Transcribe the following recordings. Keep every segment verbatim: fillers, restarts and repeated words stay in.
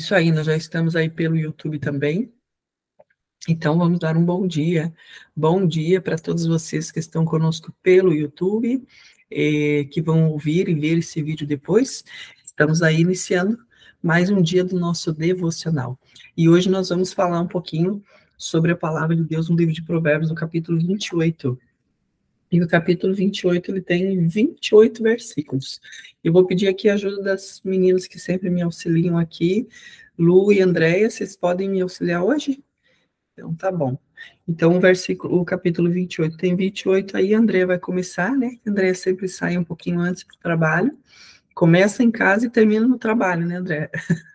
Isso aí, nós já estamos aí pelo YouTube também. Então, vamos dar um bom dia. Bom dia para todos vocês que estão conosco pelo YouTube, eh, que vão ouvir e ver esse vídeo depois. Estamos aí iniciando mais um dia do nosso devocional. E hoje nós vamos falar um pouquinho sobre a palavra de Deus no livro de Provérbios, no capítulo vinte e oito. E o capítulo vinte e oito, ele tem vinte e oito versículos. Eu vou pedir aqui a ajuda das meninas que sempre me auxiliam aqui, Lu e Andréia, vocês podem me auxiliar hoje? Então, tá bom. Então, o versículo, o capítulo vinte e oito tem vinte e oito, aí a Andréia vai começar, né? A Andréia sempre sai um pouquinho antes para o trabalho, começa em casa e termina no trabalho, né, Andréia?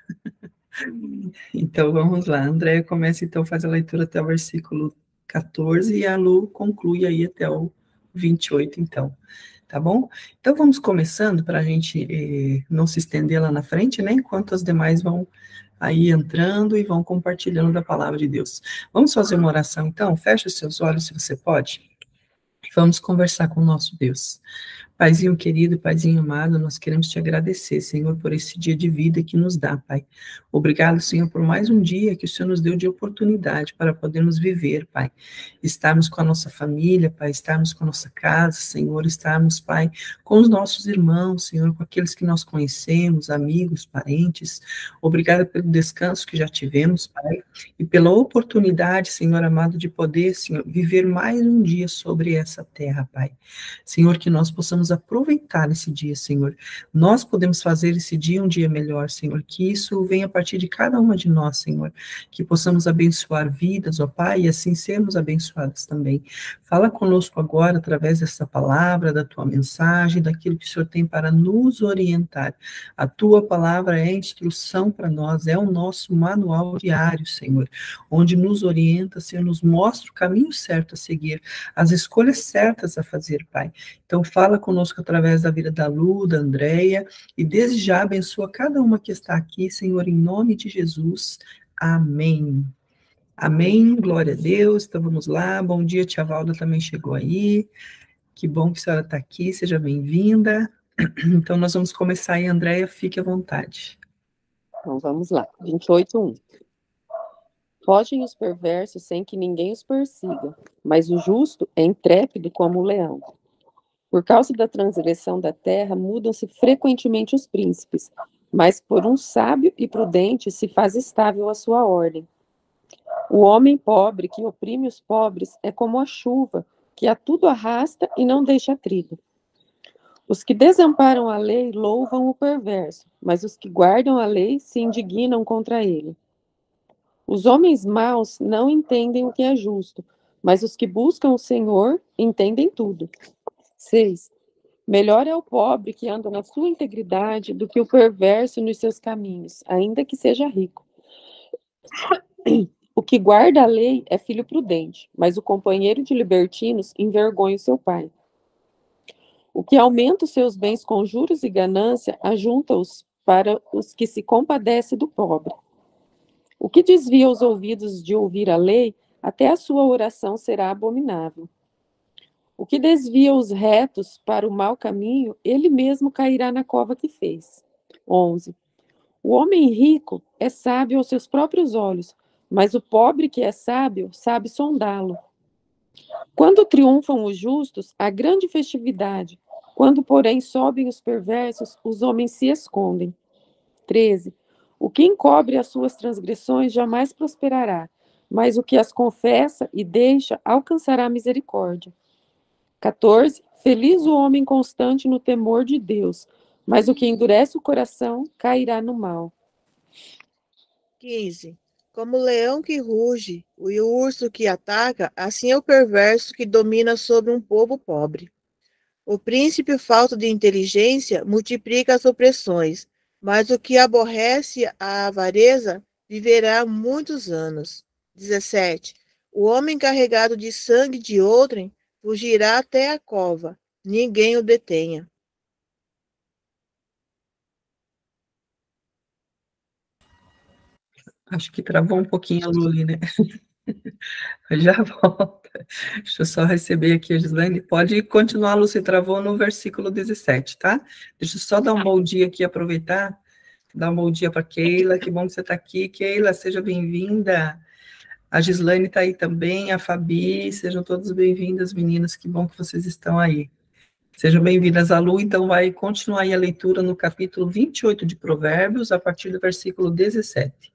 Então, vamos lá. A Andréia começa, então, faz a leitura até o versículo quatorze e a Lu conclui aí até o vinte e oito, então. Tá bom? Então, vamos começando para a gente eh, não se estender lá na frente, né? Enquanto as demais vão aí entrando e vão compartilhando da palavra de Deus. Vamos fazer uma oração, então? Feche os seus olhos, se você pode. Vamos conversar com o nosso Deus. Paizinho querido, Paizinho amado, nós queremos te agradecer, Senhor, por esse dia de vida que nos dá, Pai. Obrigado, Senhor, por mais um dia que o Senhor nos deu de oportunidade para podermos viver, Pai. Estarmos com a nossa família, Pai, estarmos com a nossa casa, Senhor, estarmos, Pai, com os nossos irmãos, Senhor, com aqueles que nós conhecemos, amigos, parentes. Obrigado pelo descanso que já tivemos, Pai, e pela oportunidade, Senhor amado, de poder, Senhor, viver mais um dia sobre essa terra, Pai. Senhor, que nós possamos aproveitar esse dia, Senhor. Nós podemos fazer esse dia um dia melhor, Senhor. Que isso venha a partir de cada uma de nós, Senhor. Que possamos abençoar vidas, ó Pai, e assim sermos abençoados também. Fala conosco agora, através dessa palavra, da tua mensagem, daquilo que o Senhor tem para nos orientar. A tua palavra é instrução para nós, é o nosso manual diário, Senhor, onde nos orienta, Senhor, nos mostra o caminho certo a seguir, as escolhas certas a fazer, Pai. Então, fala conosco através da vida da Lu, da Andréia, e desde já abençoa cada uma que está aqui, Senhor, em nome de Jesus. Amém. Amém, glória a Deus. Então, vamos lá. Bom dia, tia Valda também chegou aí. Que bom que a senhora está aqui, seja bem-vinda. Então, nós vamos começar aí, Andréia, fique à vontade. Então, vamos lá. vinte e oito, um. Fogem os perversos sem que ninguém os persiga, mas o justo é intrépido como o leão. Por causa da transgressão da terra, mudam-se frequentemente os príncipes, mas por um sábio e prudente se faz estável a sua ordem. O homem pobre que oprime os pobres é como a chuva, que a tudo arrasta e não deixa trigo. Os que desamparam a lei louvam o perverso, mas os que guardam a lei se indignam contra ele. Os homens maus não entendem o que é justo, mas os que buscam o Senhor entendem tudo. seis. Melhor é o pobre que anda na sua integridade do que o perverso nos seus caminhos, ainda que seja rico. O que guarda a lei é filho prudente, mas o companheiro de libertinos envergonha o seu pai. O que aumenta os seus bens com juros e ganância, ajunta-os para os que se compadecem do pobre. O que desvia os ouvidos de ouvir a lei, até a sua oração será abominável. O que desvia os retos para o mau caminho, ele mesmo cairá na cova que fez. onze. O homem rico é sábio aos seus próprios olhos, mas o pobre que é sábio sabe sondá-lo. Quando triunfam os justos, há grande festividade. Quando, porém, sobem os perversos, os homens se escondem. treze. O que encobre as suas transgressões jamais prosperará, mas o que as confessa e deixa alcançará misericórdia. quatorze. Feliz o homem constante no temor de Deus, mas o que endurece o coração cairá no mal. quinze. Como o leão que ruge e o urso que ataca, assim é o perverso que domina sobre um povo pobre. O príncipe falto de inteligência multiplica as opressões, mas o que aborrece a avareza viverá muitos anos. dezessete. O homem carregado de sangue de outrem fugirá até a cova, ninguém o detenha. Acho que travou um pouquinho a Luli, né? Já volta. Deixa eu só receber aqui a Gislaine. Pode continuar, Lu, se travou no versículo dezessete, tá? Deixa eu só dar um bom dia aqui, aproveitar Dá um bom dia para Keila, que bom que você está aqui. Keila, seja bem-vinda. A Gislaine está aí também, a Fabi, sejam todas bem-vindas, meninas, que bom que vocês estão aí. Sejam bem-vindas. A Lu, então, vai continuar aí a leitura no capítulo vinte e oito de Provérbios, a partir do versículo dezessete.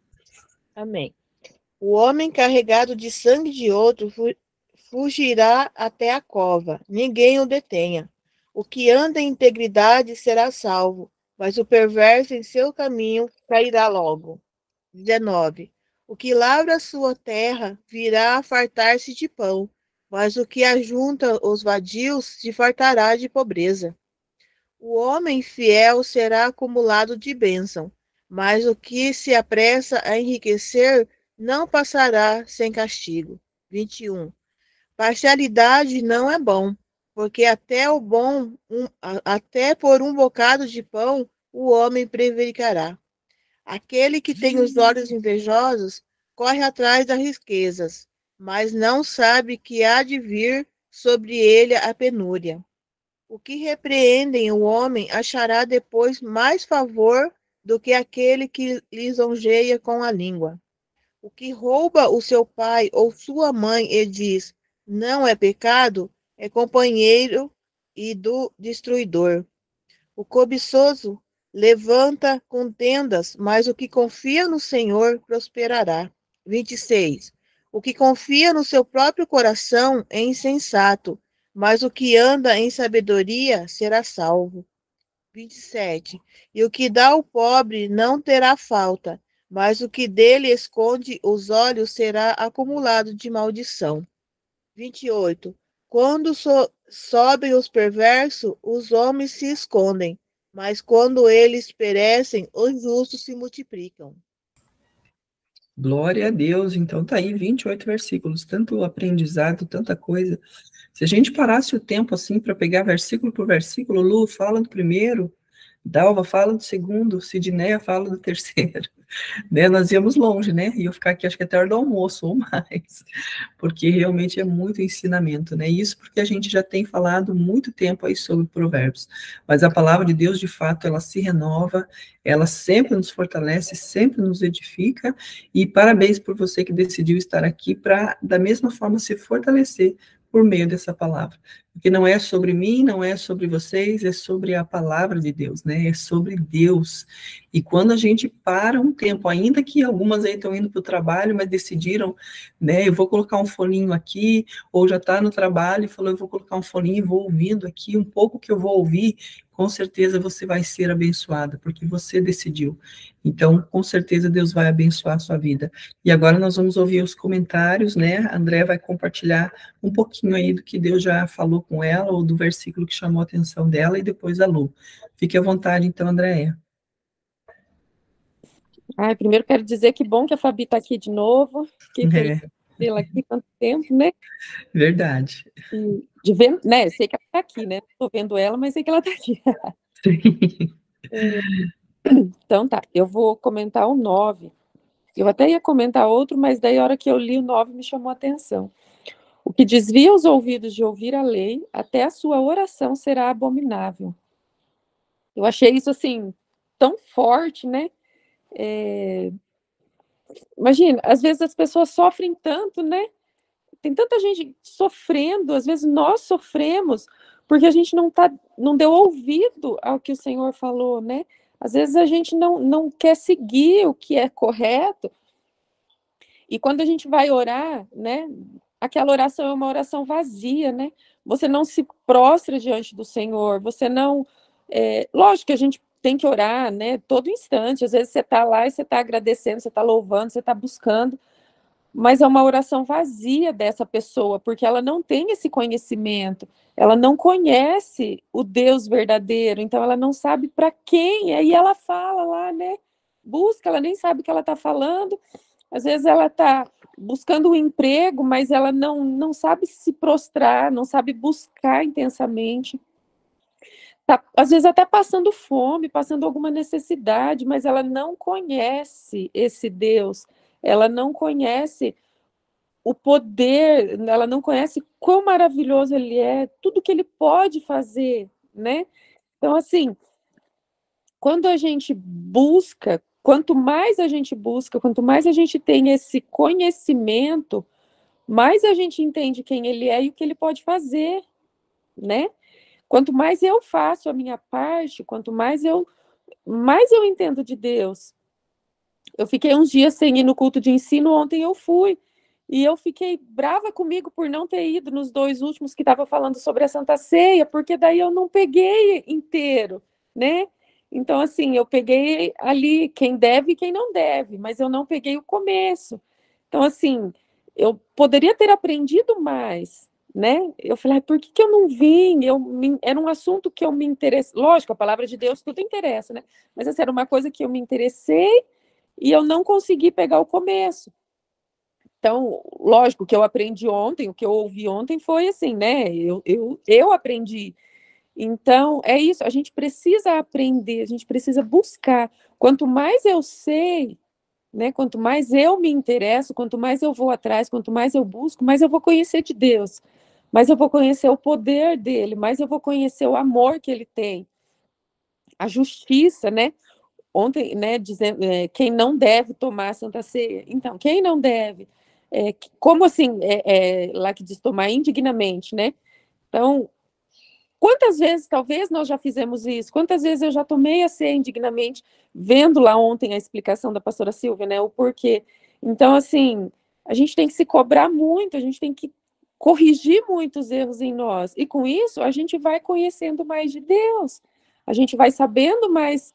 Amém. O homem carregado de sangue de outro fugirá até a cova, ninguém o detenha. O que anda em integridade será salvo, mas o perverso em seu caminho cairá logo. dezenove. O que lavra a sua terra virá a fartar-se de pão, mas o que ajunta os vadios se fartará de pobreza. O homem fiel será acumulado de bênção, mas o que se apressa a enriquecer não passará sem castigo. vinte e um. Parcialidade não é bom, porque até o bom, um, até por um bocado de pão o homem prevaricará. Aquele que tem os olhos invejosos corre atrás das riquezas, mas não sabe que há de vir sobre ele a penúria. O que repreendem o homem achará depois mais favor do que aquele que lisonjeia com a língua. O que rouba o seu pai ou sua mãe e diz, não é pecado, é companheiro e do destruidor. O cobiçoso levanta contendas, mas o que confia no Senhor prosperará. vinte e seis. O que confia no seu próprio coração é insensato, mas o que anda em sabedoria será salvo. vinte e sete. E o que dá ao pobre não terá falta, mas o que dele esconde os olhos será acumulado de maldição. vinte e oito. Quando so sobem os perversos, os homens se escondem, mas quando eles perecem, os justos se multiplicam. Glória a Deus. Então tá aí vinte e oito versículos, tanto aprendizado, tanta coisa. Se a gente parasse o tempo assim para pegar versículo por versículo, Lu fala do primeiro, Dalva fala do segundo, Sidneia fala do terceiro, né? Nós íamos longe, né? E eu ficar aqui acho que até a hora do almoço ou mais, porque realmente é muito ensinamento, né? Isso porque a gente já tem falado muito tempo aí sobre provérbios, mas a palavra de Deus, de fato, ela se renova, ela sempre nos fortalece, sempre nos edifica, e parabéns por você que decidiu estar aqui para, da mesma forma, se fortalecer por meio dessa palavra, porque não é sobre mim, não é sobre vocês, é sobre a palavra de Deus, né, é sobre Deus, e quando a gente para um tempo, ainda que algumas aí estão indo para o trabalho, mas decidiram, né, eu vou colocar um foninho aqui, ou já está no trabalho e falou, eu vou colocar um foninho e vou ouvindo aqui, um pouco que eu vou ouvir, com certeza você vai ser abençoada, porque você decidiu. Então, com certeza Deus vai abençoar a sua vida. E agora nós vamos ouvir os comentários, né? A André vai compartilhar um pouquinho aí do que Deus já falou com ela, ou do versículo que chamou a atenção dela, e depois a Lu. Fique à vontade, então, Andréia. Ai, primeiro quero dizer que bom que a Fabi está aqui de novo. Fiquei feliz É, de vê-la aqui tanto tempo, né? verdade. E de ver, né? Sei que ela está aqui, né? Estou vendo ela, mas sei que ela está aqui. Então tá, eu vou comentar o nove. Eu até ia comentar outro, mas daí a hora que eu li o nove me chamou a atenção. O que desvia os ouvidos de ouvir a lei, até a sua oração será abominável. Eu achei isso, assim, tão forte, né? É... Imagina, às vezes as pessoas sofrem tanto, né? Tem tanta gente sofrendo, às vezes nós sofremos, porque a gente não, tá, não deu ouvido ao que o Senhor falou, né? Às vezes a gente não, não quer seguir o que é correto, e quando a gente vai orar, né? Aquela oração é uma oração vazia, né? Você não se prostra diante do Senhor, você não... É, lógico que a gente tem que orar, né? Todo instante, às vezes você está lá e você está agradecendo, você está louvando, você está buscando, mas é uma oração vazia dessa pessoa, porque ela não tem esse conhecimento, ela não conhece o Deus verdadeiro, então ela não sabe para quem, aí ela fala lá, né? Busca, ela nem sabe o que ela está falando, às vezes ela está buscando um emprego, mas ela não, não sabe se prostrar, não sabe buscar intensamente. Tá, às vezes até passando fome, passando alguma necessidade, mas ela não conhece esse Deus, ela não conhece o poder, ela não conhece quão maravilhoso ele é, tudo que ele pode fazer, né? Então, assim, quando a gente busca, quanto mais a gente busca, quanto mais a gente tem esse conhecimento, mais a gente entende quem ele é e o que ele pode fazer, né? Quanto mais eu faço a minha parte, quanto mais eu, mais eu entendo de Deus. Eu fiquei uns dias sem ir no culto de ensino, ontem eu fui, e eu fiquei brava comigo por não ter ido nos dois últimos que estava falando sobre a Santa Ceia, porque daí eu não peguei inteiro, né? Então, assim, eu peguei ali quem deve e quem não deve, mas eu não peguei o começo. Então, assim, eu poderia ter aprendido mais, né? Eu falei, por que, que eu não vim? Eu me, era um assunto que eu me interessei. Lógico, a palavra de Deus tudo interessa, né? Mas essa era uma coisa que eu me interessei e eu não consegui pegar o começo. Então, lógico, o que eu aprendi ontem, o que eu ouvi ontem foi assim, né? Eu, eu, eu aprendi. Então, é isso, a gente precisa aprender, a gente precisa buscar. Quanto mais eu sei, né? Quanto mais eu me interesso, quanto mais eu vou atrás, quanto mais eu busco, mais eu vou conhecer de Deus, mais eu vou conhecer o poder dele, mais eu vou conhecer o amor que ele tem, a justiça, né? Ontem, né, dizendo, é, quem não deve tomar a Santa Ceia. Então, quem não deve? É, como assim, é, é, lá que diz tomar indignamente, né? Então, quantas vezes, talvez, nós já fizemos isso? Quantas vezes eu já tomei a ceia indignamente, vendo lá ontem a explicação da pastora Silvia, né, o porquê. Então, assim, a gente tem que se cobrar muito, a gente tem que corrigir muitos erros em nós. E com isso, a gente vai conhecendo mais de Deus. A gente vai sabendo mais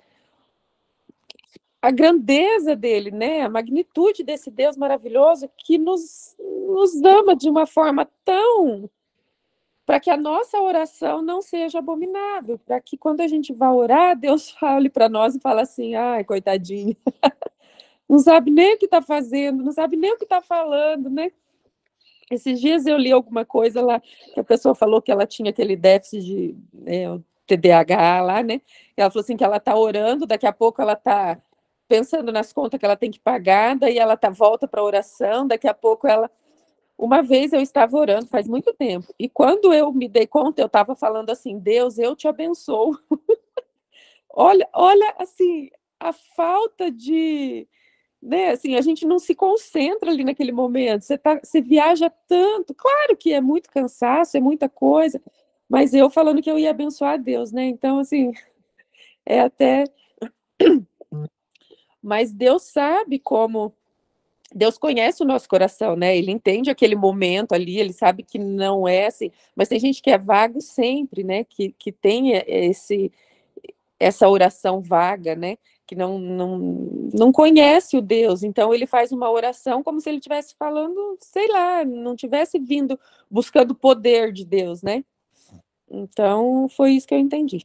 a grandeza dele, né? A magnitude desse Deus maravilhoso que nos, nos ama de uma forma tão... para que a nossa oração não seja abominável, para que quando a gente vai orar, Deus fale para nós e fale assim, ai, coitadinho, não sabe nem o que está fazendo, não sabe nem o que está falando, né? Esses dias eu li alguma coisa lá, que a pessoa falou que ela tinha aquele déficit de né, o T D A H lá, né? E ela falou assim que ela está orando, daqui a pouco ela está pensando nas contas que ela tem que pagar, daí ela tá, volta para a oração, daqui a pouco ela... Uma vez eu estava orando, faz muito tempo, e quando eu me dei conta, eu estava falando assim, Deus, eu te abençoo. olha, olha, assim, a falta de... Né, assim, a gente não se concentra ali naquele momento, você, tá, você viaja tanto, claro que é muito cansaço, é muita coisa, mas eu falando que eu ia abençoar a Deus, né, então, assim, é até... Mas Deus sabe como... Deus conhece o nosso coração, né? Ele entende aquele momento ali, ele sabe que não é assim, mas tem gente que é vago sempre, né? Que, que tem esse, essa oração vaga, né? Que não, não, não conhece o Deus, então ele faz uma oração como se ele estivesse falando, sei lá, não tivesse vindo buscando o poder de Deus, né? Então, foi isso que eu entendi.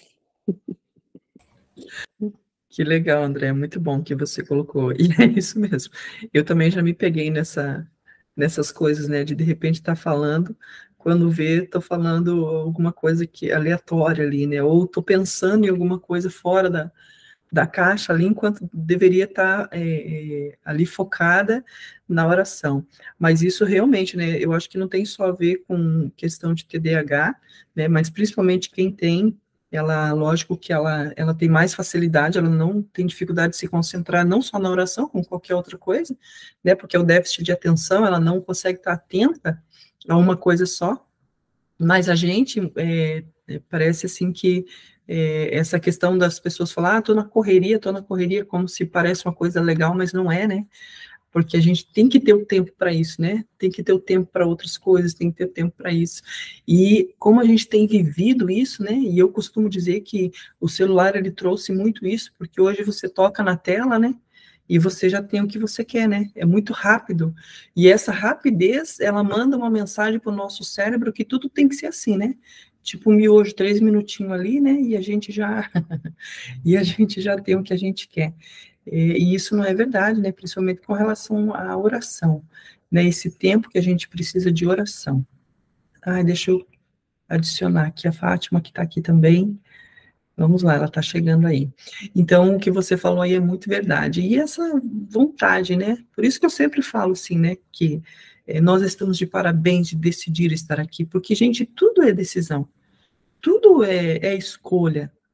Que legal, André, muito bom que você colocou. E é isso mesmo. Eu também já me peguei nessa, nessas coisas, né? De de repente estar falando, quando vê, estou falando alguma coisa que é aleatória ali, né? Ou estou pensando em alguma coisa fora da, da caixa ali, enquanto deveria estar é, é, ali focada na oração. Mas isso realmente, né? Eu acho que não tem só a ver com questão de T D A H, né? Mas principalmente quem tem. Ela, lógico que ela, ela tem mais facilidade, ela não tem dificuldade de se concentrar, não só na oração, como qualquer outra coisa, né, porque é o déficit de atenção, ela não consegue estar atenta a uma coisa só, mas a gente, é, parece assim que é, essa questão das pessoas falar, ah, tô na correria, tô na correria, como se parece uma coisa legal, mas não é, né, porque a gente tem que ter o tempo para isso, né? Tem que ter o tempo para outras coisas, tem que ter o tempo para isso. E como a gente tem vivido isso, né? E eu costumo dizer que o celular ele trouxe muito isso, porque hoje você toca na tela, né? E você já tem o que você quer, né? É muito rápido. E essa rapidez, ela manda uma mensagem para o nosso cérebro que tudo tem que ser assim, né? Tipo um miojo, três minutinhos ali, né? E a gente já e a gente já tem o que a gente quer. E isso não é verdade, né? Principalmente com relação à oração, né? Esse tempo que a gente precisa de oração. Ah, deixa eu adicionar aqui a Fátima, que está aqui também. Vamos lá, ela está chegando aí. Então, o que você falou aí é muito verdade. E essa vontade, né? Por isso que eu sempre falo assim, né? Que eh, nós estamos de parabéns de decidir estar aqui, porque, gente, tudo é decisão. Tudo é, é escolha.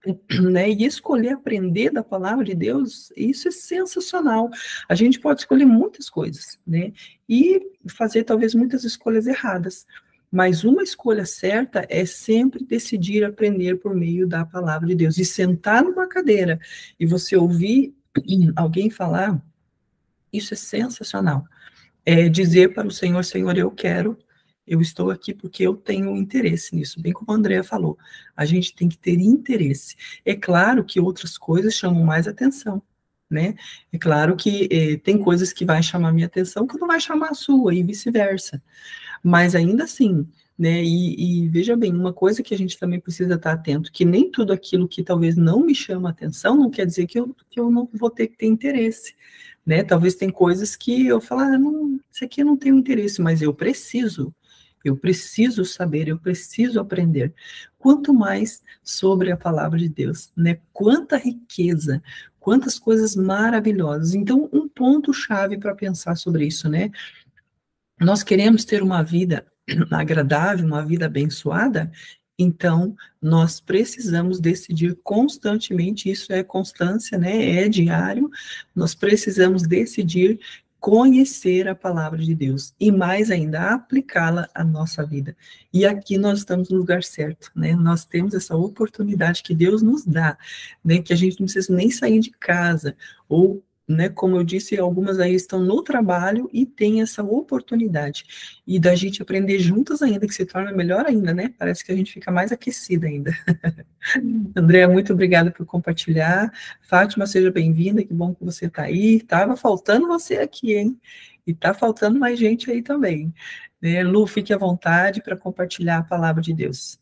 né? E escolher aprender da palavra de Deus, isso é sensacional. A gente pode escolher muitas coisas, né? E fazer talvez muitas escolhas erradas. Mas uma escolha certa é sempre decidir aprender por meio da palavra de Deus. E sentar numa cadeira e você ouvir alguém falar, isso é sensacional. É dizer para o Senhor, Senhor, eu quero, eu estou aqui porque eu tenho interesse nisso, bem como a Andrea falou, a gente tem que ter interesse. É claro que outras coisas chamam mais atenção, né? É claro que eh, tem coisas que vai chamar minha atenção que não vai chamar a sua, e vice-versa. Mas ainda assim, né? E, e veja bem, uma coisa que a gente também precisa estar atento, que nem tudo aquilo que talvez não me chama atenção, não quer dizer que eu, que eu não vou ter que ter interesse. Né? Talvez tem coisas que eu falo, ah, não, isso aqui eu não tenho interesse, mas eu preciso, eu preciso saber, eu preciso aprender. Quanto mais sobre a palavra de Deus, né? Quanta riqueza, quantas coisas maravilhosas. Então, um ponto-chave para pensar sobre isso, né? Nós queremos ter uma vida agradável, uma vida abençoada, então nós precisamos decidir constantemente, isso é constância, né? É diário, nós precisamos decidir conhecer a palavra de Deus e mais ainda aplicá-la à nossa vida. E aqui nós estamos no lugar certo, né? Nós temos essa oportunidade que Deus nos dá, né? Que a gente não precisa nem sair de casa ou, né, como eu disse, algumas aí estão no trabalho e têm essa oportunidade. E da gente aprender juntas ainda, que se torna melhor ainda, né? Parece que a gente fica mais aquecida ainda. Andréa, muito obrigada por compartilhar. Fátima, seja bem-vinda, que bom que você está aí. Tava faltando você aqui, hein? E tá faltando mais gente aí também. Né? Lu, fique à vontade para compartilhar a palavra de Deus.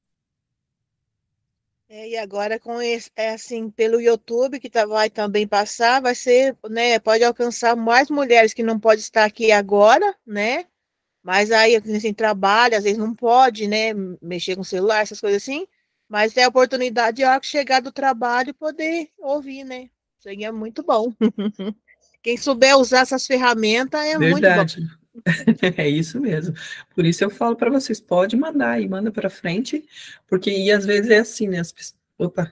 É, e agora com esse, é assim, pelo YouTube que tá, vai também passar, vai ser, né, pode alcançar mais mulheres que não podem estar aqui agora, né, mas aí, assim, trabalha, às vezes não pode, né, mexer com celular, essas coisas assim, mas tem a oportunidade de, a hora que chegar do trabalho, poder ouvir, né, isso aí é muito bom. Quem souber usar essas ferramentas é muito bom. Verdade. É isso mesmo. Por isso eu falo para vocês, pode mandar e manda para frente, porque e às vezes é assim, né? As, opa,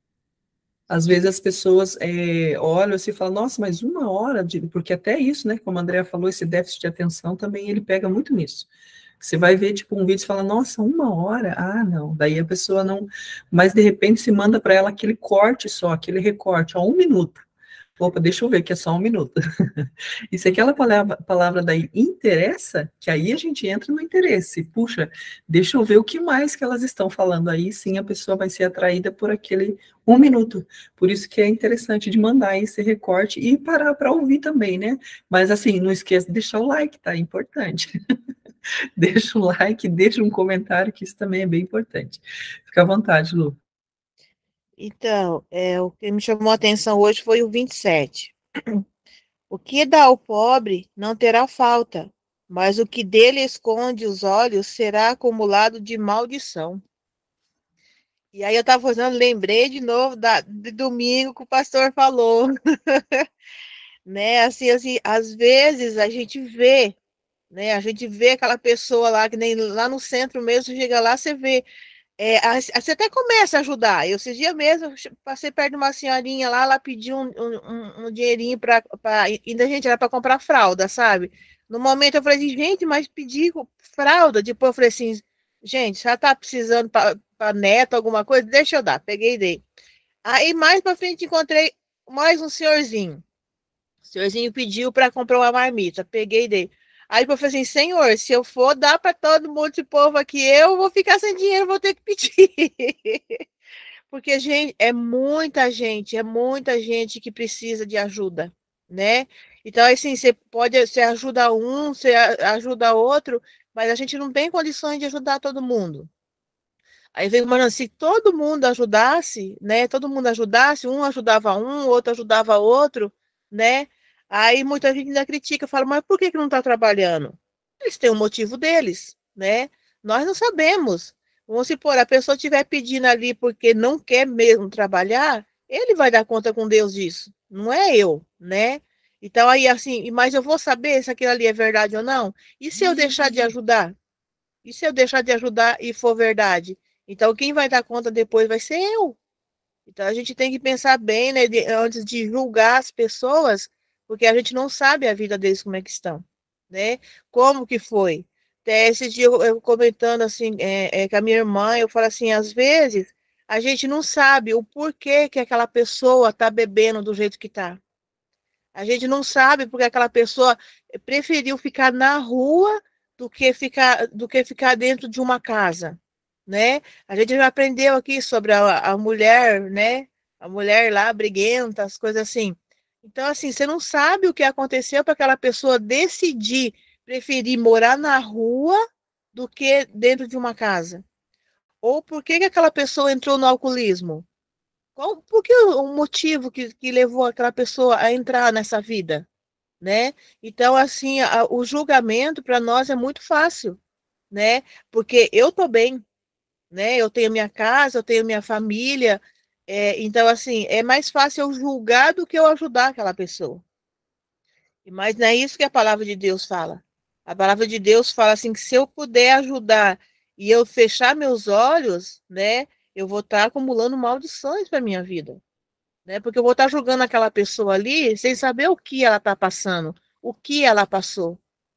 às vezes as pessoas é, olham assim e falam, nossa, mas uma hora, de... porque até isso, né? Como a Andrea falou, esse déficit de atenção também ele pega muito nisso. Você vai ver, tipo, um vídeo e fala, nossa, uma hora? Ah, não. Daí a pessoa não... Mas, de repente, se manda para ela aquele corte só, aquele recorte, ó, um minuto. Opa, deixa eu ver que é só um minuto. E se aquela palavra, palavra daí interessa, que aí a gente entra no interesse. Puxa, deixa eu ver o que mais que elas estão falando aí, sim, a pessoa vai ser atraída por aquele um minuto. Por isso que é interessante de mandar esse recorte e parar para ouvir também, né? Mas assim, não esqueça de deixar o like, tá? É importante. Deixa o like, deixa um comentário, que isso também é bem importante. Fica à vontade, Lu. Então, é, o que me chamou a atenção hoje foi o vinte e sete. O que dá ao pobre não terá falta, mas o que dele esconde os olhos será acumulado de maldição. E aí eu estava fazendo, lembrei de novo da, de domingo que o pastor falou, né? Assim, assim, às vezes a gente vê, né? A gente vê aquela pessoa lá, que nem lá no centro mesmo, chega lá, você vê. É, a- você até começa a ajudar. Eu, esses dias mesmo, eu che- passei perto de uma senhorinha lá, ela pediu um, um, um- um dinheirinho para. Ainda, gente, era para comprar fralda, sabe? No momento eu falei assim, gente, mas pedi fralda. Depois eu falei assim, gente, já tá precisando para neto, alguma coisa? Deixa eu dar. Peguei e dei. Aí mais para frente encontrei mais um senhorzinho. O senhorzinho pediu para comprar uma marmita. Peguei e dei. Aí eu falei assim, senhor, se eu for dar para todo mundo, esse povo aqui, eu vou ficar sem dinheiro, vou ter que pedir. Porque, gente, é muita gente, é muita gente que precisa de ajuda, né? Então, assim, você pode, você ajuda um, você a- ajuda outro, mas a gente não tem condições de ajudar todo mundo. Aí veio, mano, se todo mundo ajudasse, né? Todo mundo ajudasse, um ajudava um, outro ajudava outro, né? Aí muita gente ainda critica, fala, mas por que que não está trabalhando? Eles têm um motivo deles, né? Nós não sabemos. Vamos supor, a pessoa estiver pedindo ali porque não quer mesmo trabalhar, ele vai dar conta com Deus disso, não é eu, né? Então aí assim, mas eu vou saber se aquilo ali é verdade ou não? E se eu deixar de ajudar? E se eu deixar de ajudar e for verdade? Então, quem vai dar conta depois vai ser eu, Então a gente tem que pensar bem, né, de, antes de julgar as pessoas, porque a gente não sabe a vida deles como é que estão, né? Como que foi? Até esse dia eu, eu comentando assim é, é, com a minha irmã, eu falo assim, às vezes a gente não sabe o porquê que aquela pessoa está bebendo do jeito que está. A gente não sabe porque aquela pessoa preferiu ficar na rua do que ficar, do que ficar dentro de uma casa, né? A gente já aprendeu aqui sobre a, a mulher, né? A mulher lá briguenta, as coisas assim. Então, assim, você não sabe o que aconteceu para aquela pessoa decidir preferir morar na rua do que dentro de uma casa. Ou por que que aquela pessoa entrou no alcoolismo? Qual, por que o o motivo que, que levou aquela pessoa a entrar nessa vida, né? Então, assim, a- o julgamento para nós é muito fácil, né? Porque eu tô bem, né? Eu tenho minha casa, eu tenho minha família, é, então, assim, é mais fácil eu julgar do que eu ajudar aquela pessoa. Mas não é isso que a palavra de Deus fala. A palavra de Deus fala assim que se eu puder ajudar e eu fechar meus olhos, né, eu vou estar acumulando maldições para minha vida, né? Porque eu vou estar julgando aquela pessoa ali sem saber o que ela está passando, o que ela passou,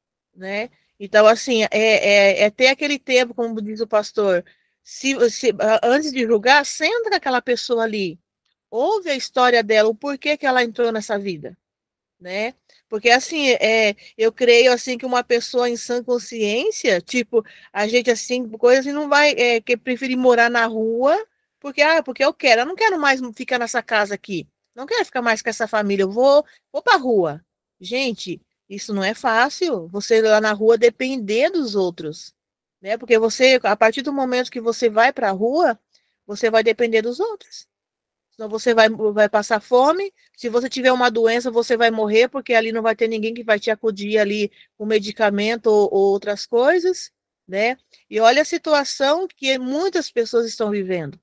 né? Então, assim, é, é, é ter aquele tempo, como diz o pastor, se, se, antes de julgar, senta com aquela pessoa ali, ouve a história dela, o porquê que ela entrou nessa vida, né? Porque assim, é, eu creio assim que uma pessoa em sã consciência, tipo, a gente assim, coisa assim, não vai é, que preferir morar na rua, porque ah, porque eu quero, eu não quero mais ficar nessa casa aqui. Não quero ficar mais com essa família, eu vou, vou para rua. Gente, isso não é fácil. Você lá na rua depender dos outros, né? Porque você, a partir do momento que você vai para a rua, você vai depender dos outros. Senão você vai, vai passar fome. Se você tiver uma doença, você vai morrer, porque ali não vai ter ninguém que vai te acudir ali com medicamento ou, ou outras coisas, né? E olha a situação que muitas pessoas estão vivendo.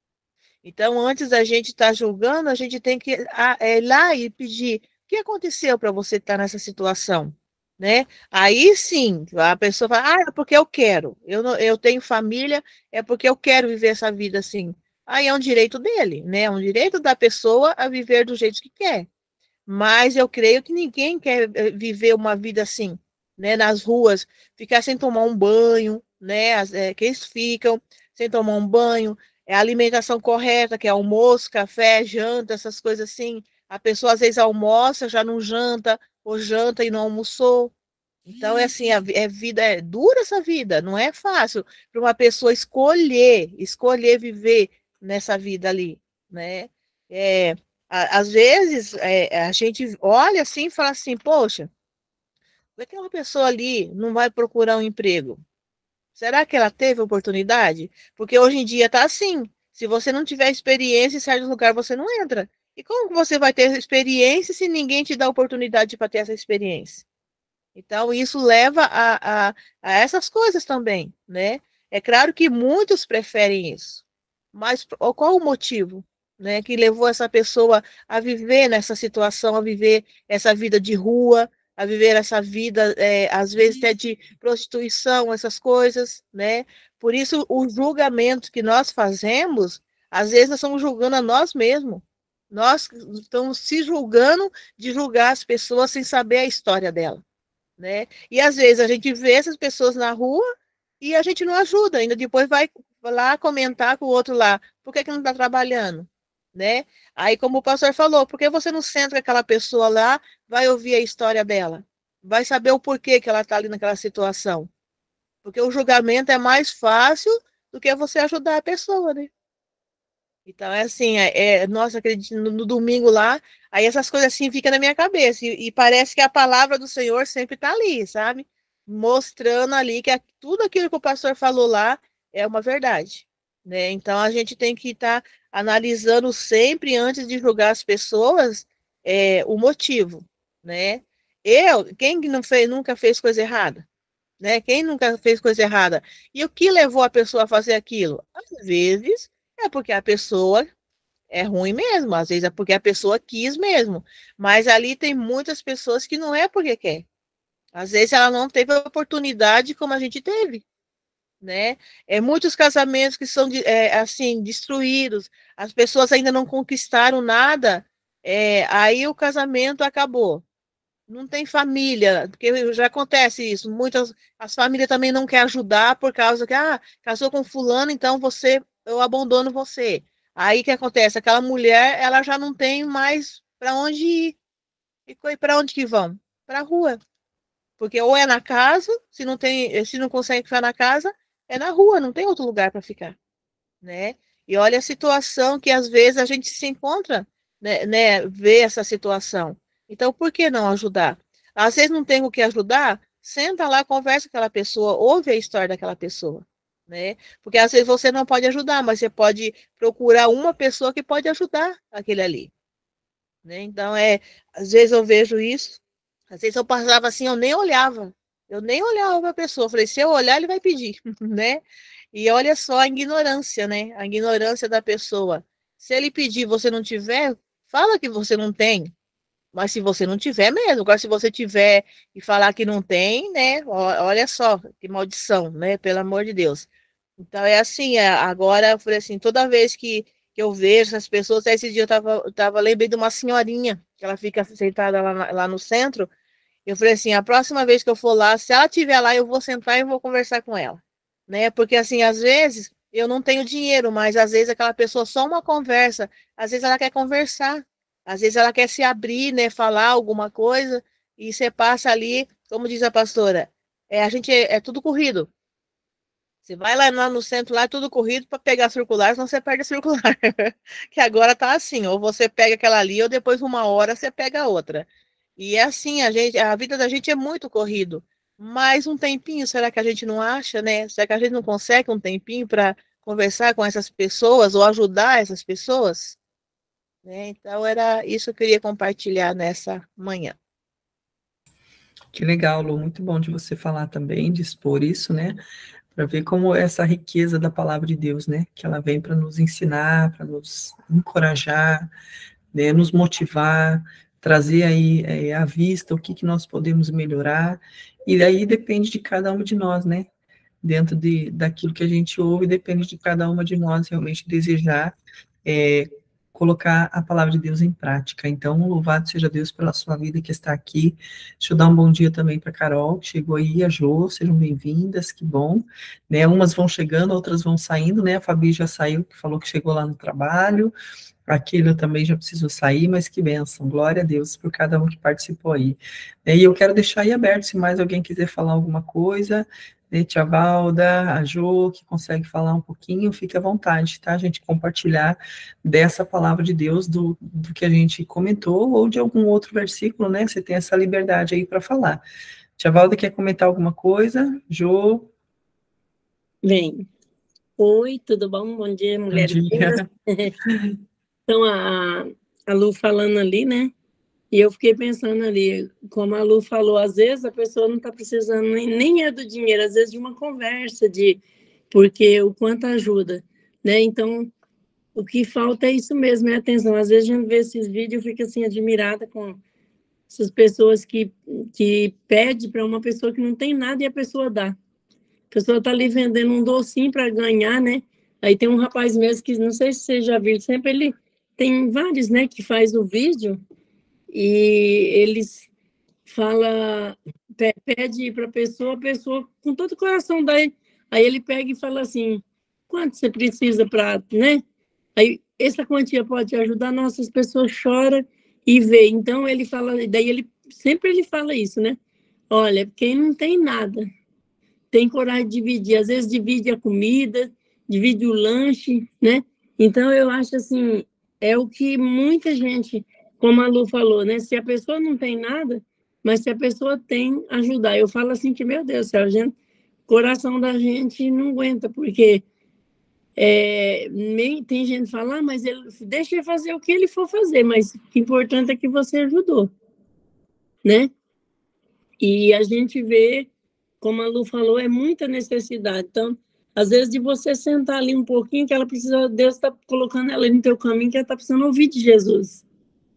Então, antes da gente estar tá julgando, a gente tem que a, é, ir lá e pedir o que aconteceu para você estar tá nessa situação, né? Aí sim, a pessoa fala, ah, é porque eu quero, eu, não, eu tenho família, é porque eu quero viver essa vida assim. Aí é um direito dele, né? É um direito da pessoa a viver do jeito que quer. Mas eu creio que ninguém quer eh, viver uma vida assim, né? Nas ruas, ficar sem tomar um banho, né? As, é, que eles ficam sem tomar um banho, é a alimentação correta, que é almoço, café, janta, essas coisas assim. A pessoa às vezes almoça, já não janta, ou janta e não almoçou. Então, é assim, a, é vida, é dura essa vida, não é fácil para uma pessoa escolher, escolher viver nessa vida ali, né? É, a- às vezes, é, a gente olha assim e fala assim, poxa, por que aquela pessoa ali não vai procurar um emprego? Será que ela teve oportunidade? Porque hoje em dia tá assim, se você não tiver experiência em certo lugar, você não entra. E como que você vai ter experiência se ninguém te dá oportunidade para ter essa experiência? Então, isso leva a, a, a essas coisas também, né? É claro que muitos preferem isso, mas qual o motivo, né, que levou essa pessoa a viver nessa situação, a viver essa vida de rua, a viver essa vida, é, às vezes até de prostituição, essas coisas, né? Por isso, o julgamento que nós fazemos, às vezes nós estamos julgando a nós mesmos. Nós estamos se julgando de julgar as pessoas sem saber a história dela, né? E às vezes a gente vê essas pessoas na rua e a gente não ajuda, ainda depois vai lá comentar com o outro lá, por que que não está trabalhando, né? Aí, como o pastor falou, por que você não senta com aquela pessoa lá, vai ouvir a história dela, vai saber o porquê que ela está ali naquela situação, porque o julgamento é mais fácil do que você ajudar a pessoa, né? Então, é assim, é, é, nossa, acredito, no, no domingo lá, aí essas coisas assim ficam na minha cabeça, e, e parece que a palavra do Senhor sempre está ali, sabe? Mostrando ali que a- tudo aquilo que o pastor falou lá é uma verdade, né? Então, a gente tem que estar tá analisando sempre, antes de julgar as pessoas, é, o motivo, né? Eu, quem que não fez, nunca fez coisa errada? Né? Quem nunca fez coisa errada? E o que levou a pessoa a fazer aquilo? Às vezes é porque a pessoa é ruim mesmo, às vezes é porque a pessoa quis mesmo. Mas ali tem muitas pessoas que não é porque quer. Às vezes ela não teve a oportunidade como a gente teve, né? É, muitos casamentos que são, é, assim, destruídos, as pessoas ainda não conquistaram nada, é, aí o casamento acabou. Não tem família, porque já acontece isso, muitas, as famílias também não querem ajudar por causa que, ah, casou com fulano, então você, eu abandono você. Aí o que acontece? Aquela mulher, ela já não tem mais para onde ir. E para onde que vão? Para a rua. Porque ou é na casa, se não tem, se não consegue ficar na casa, é na rua, não tem outro lugar para ficar, né? E olha a situação que às vezes a gente se encontra, né, né, vê essa situação. Então, por que não ajudar? Às vezes não tem o que ajudar, senta lá, conversa com aquela pessoa, ouve a história daquela pessoa, né? Porque às vezes você não pode ajudar, mas você pode procurar uma pessoa que pode ajudar aquele ali, né? Então, é, às vezes eu vejo isso, às vezes eu passava assim, eu nem olhava, eu nem olhava para a pessoa, eu falei, se eu olhar, ele vai pedir, né? E olha só a ignorância, né? A ignorância da pessoa. Se ele pedir, você não tiver, fala que você não tem, mas se você não tiver mesmo, agora se você tiver e falar que não tem, né? Olha só, que maldição, né? Pelo amor de Deus. Então é assim, é, agora eu falei assim, toda vez que, que eu vejo essas pessoas, esse dia eu tava, eu tava lembrei de uma senhorinha, que ela fica sentada lá, na, lá no centro, eu falei assim, a próxima vez que eu for lá, se ela estiver lá, eu vou sentar e vou conversar com ela, né? Porque assim, às vezes eu não tenho dinheiro, mas às vezes aquela pessoa só uma conversa, às vezes ela quer conversar, às vezes ela quer se abrir, né, falar alguma coisa, e você passa ali, como diz a pastora, é, a gente é, é tudo corrido. Você vai lá, lá no centro, lá é tudo corrido para pegar a circular, senão você perde a circular. Que agora tá assim, ou você pega aquela ali, ou depois uma hora você pega a outra. E é assim, a gente, a vida da gente é muito corrido. Mais um tempinho, será que a gente não acha, né? Será que a gente não consegue um tempinho para conversar com essas pessoas ou ajudar essas pessoas? Né? Então era isso que eu queria compartilhar nessa manhã. Que legal, Lu, muito bom de você falar também, de expor isso, né? Para ver como essa riqueza da palavra de Deus, né? Que ela vem para nos ensinar, para nos encorajar, né? Nos motivar, trazer aí é, à vista o que, que nós podemos melhorar, e aí depende de cada um de nós, né? Dentro de, daquilo que a gente ouve, depende de cada uma de nós realmente desejar é, colocar a palavra de Deus em prática. Então, louvado seja Deus pela sua vida que está aqui. Deixa eu dar um bom dia também para a Carol, que chegou aí, a Jo, sejam bem-vindas, que bom. Né, umas vão chegando, outras vão saindo, né? A Fabi já saiu, que falou que chegou lá no trabalho. Aquilo eu também já preciso sair, mas que bênção, glória a Deus por cada um que participou aí. E eu quero deixar aí aberto, se mais alguém quiser falar alguma coisa, né, Tia Valda, a Jo, que consegue falar um pouquinho, fique à vontade, tá? A gente compartilhar dessa palavra de Deus, do, do que a gente comentou, ou de algum outro versículo, né? Você tem essa liberdade aí para falar. Tia Valda, quer comentar alguma coisa? Jo? Vem. Oi, tudo bom? Bom dia, mulheres. Bom dia. Então, a, a Lu falando ali, né? E eu fiquei pensando ali, como a Lu falou, às vezes a pessoa não está precisando nem, nem é do dinheiro, às vezes de uma conversa, de porque o quanto ajuda, né? Então, o que falta é isso mesmo, é atenção. Às vezes a gente vê esses vídeos e fica assim, admirada com essas pessoas que, que pedem para uma pessoa que não tem nada e a pessoa dá. A pessoa está ali vendendo um docinho para ganhar, né? Aí tem um rapaz mesmo que, não sei se você já viu, sempre ele tem vários, né, que faz o vídeo e eles fala, pede para a pessoa, a pessoa com todo o coração daí, aí ele pega e fala assim, quanto você precisa para, né? Aí essa quantia pode ajudar, nossas pessoas choram e vê. Então ele fala, daí ele sempre ele fala isso, né? Olha, quem não tem nada tem coragem de dividir, às vezes divide a comida, divide o lanche, né? Então, eu acho assim, é o que muita gente, como a Lu falou, né? Se a pessoa não tem nada, mas se a pessoa tem, ajudar. Eu falo assim que, meu Deus do céu, gente, o coração da gente não aguenta, porque é, nem, tem gente que fala, ah, mas ele, deixa ele fazer o que ele for fazer, mas o importante é que você ajudou, né? E a gente vê, como a Lu falou, é muita necessidade. Então, às vezes, de você sentar ali um pouquinho, que ela precisa, Deus está colocando ela no teu caminho, que ela está precisando ouvir de Jesus.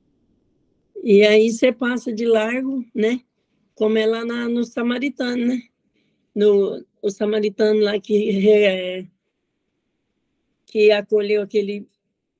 E aí você passa de largo, né? Como é lá na, no Samaritano, né? no o samaritano lá que, é, que acolheu aquele...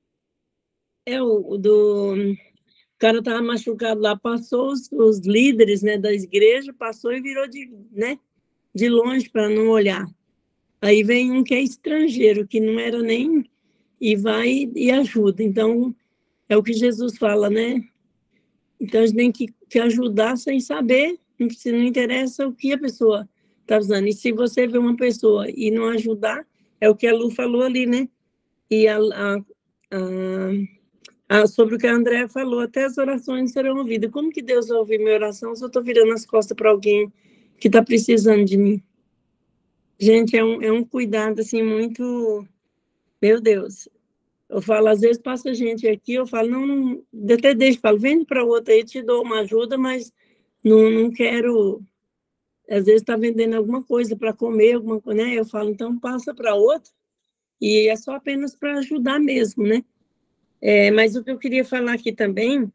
É o, o do... O cara estava machucado lá, passou os, os líderes, né, da igreja, passou e virou de, né, de longe para não olhar. Aí vem um que é estrangeiro, que não era nem... E vai e ajuda. Então, é o que Jesus fala, né? Então, a gente tem que, que ajudar sem saber, se não interessa o que a pessoa está usando. E se você vê uma pessoa e não ajudar, é o que a Lu falou ali, né? E a, a, a, a, sobre o que a Andréa falou, até as orações serão ouvidas. Como que Deus vai ouvir minha oração se eu estou virando as costas para alguém que está precisando de mim? Gente, é um, é um cuidado, assim, muito... Meu Deus... Eu falo, às vezes passa gente aqui, eu falo, não, não, até deixo, falo, vende para outra aí, te dou uma ajuda, mas não, não quero, às vezes está vendendo alguma coisa para comer, alguma coisa, né? Eu falo, então passa para outra, e é só apenas para ajudar mesmo, né? É, mas o que eu queria falar aqui também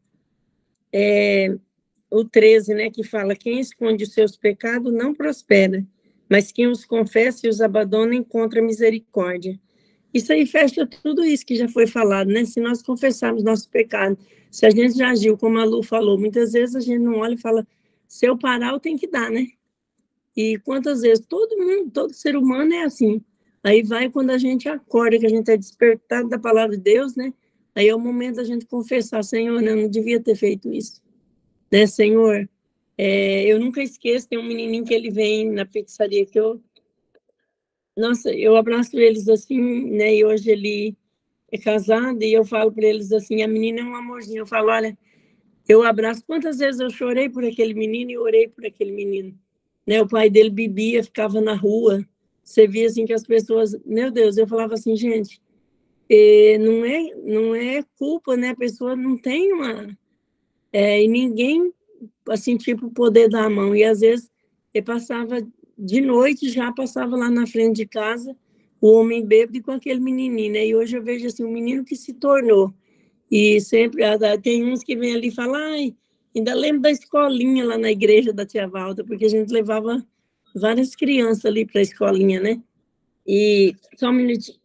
é o treze, né, que fala, quem esconde os seus pecados não prospera, mas quem os confessa e os abandona encontra misericórdia. Isso aí fecha tudo isso que já foi falado, né? Se nós confessarmos nosso pecado, se a gente já agiu, como a Lu falou, muitas vezes a gente não olha e fala, se eu parar, eu tenho que dar, né? E quantas vezes, todo mundo, todo ser humano é assim. Aí vai quando a gente acorda, que a gente é despertado da palavra de Deus, né? Aí é o momento da gente confessar, Senhor, eu não devia ter feito isso. Né, Senhor? É, eu nunca esqueço, tem um menininho que ele vem na pizzaria que eu... Nossa, eu abraço eles assim, né? E hoje ele é casado e eu falo para eles assim, a menina é um amorzinho. Eu falo, olha, eu abraço. Quantas vezes eu chorei por aquele menino e orei por aquele menino. Né? O pai dele bebia, ficava na rua. Você via assim que as pessoas... Meu Deus, eu falava assim, gente, eh, não, é, não é culpa, né? A pessoa não tem uma... É, e ninguém, assim, tipo, poder dar a mão. E às vezes eu passava de noite, já passava lá na frente de casa, o homem bêbado com aquele menininho, né? E hoje eu vejo assim, um menino que se tornou. E sempre tem uns que vêm ali e falam, ai, ainda lembro da escolinha lá na igreja da Tia Valda, porque a gente levava várias crianças ali para a escolinha, né? E só um minutinho.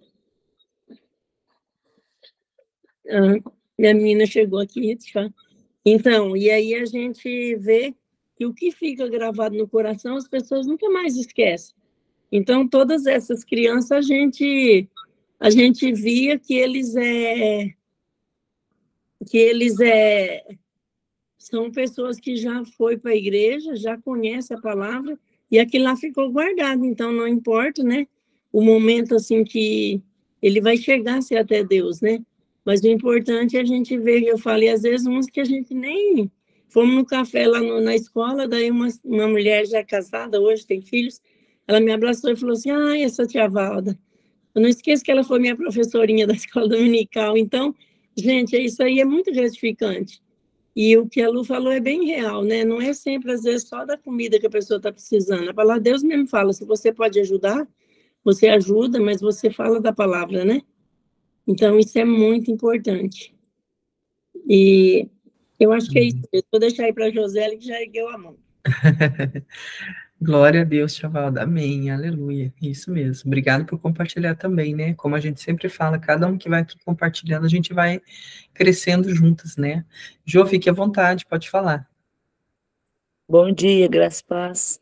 Ah, minha menina chegou aqui, deixa... Então, e aí a gente vê que o que fica gravado no coração, as pessoas nunca mais esquecem. Então, todas essas crianças, a gente, a gente via que eles, é, que eles é, são pessoas que já foi para a igreja, já conhecem a palavra, e aquilo lá ficou guardado. Então, não importa, né? O momento, assim, que ele vai chegar-se até Deus, né? Mas o importante é a gente ver, eu falei, às vezes, uns que a gente nem... Fomos no café lá no, na escola, daí uma, uma mulher já casada, hoje tem filhos, ela me abraçou e falou assim, ai, essa tia Valda. Eu não esqueço que ela foi minha professorinha da escola dominical. Então, gente, isso aí é muito gratificante. E o que a Lu falou é bem real, né? Não é sempre, às vezes, só da comida que a pessoa está precisando. A palavra de Deus mesmo fala, se você pode ajudar, você ajuda, mas você fala da palavra, né? Então, isso é muito importante. E eu acho que é isso. Eu vou deixar aí para a Josélia, que já ergueu a mão. Glória a Deus, Chavalda. Amém, aleluia. Isso mesmo. Obrigado por compartilhar também, né? Como a gente sempre fala, cada um que vai aqui compartilhando, a gente vai crescendo juntas, né? Jô, fique à vontade, pode falar. Bom dia, graças a paz.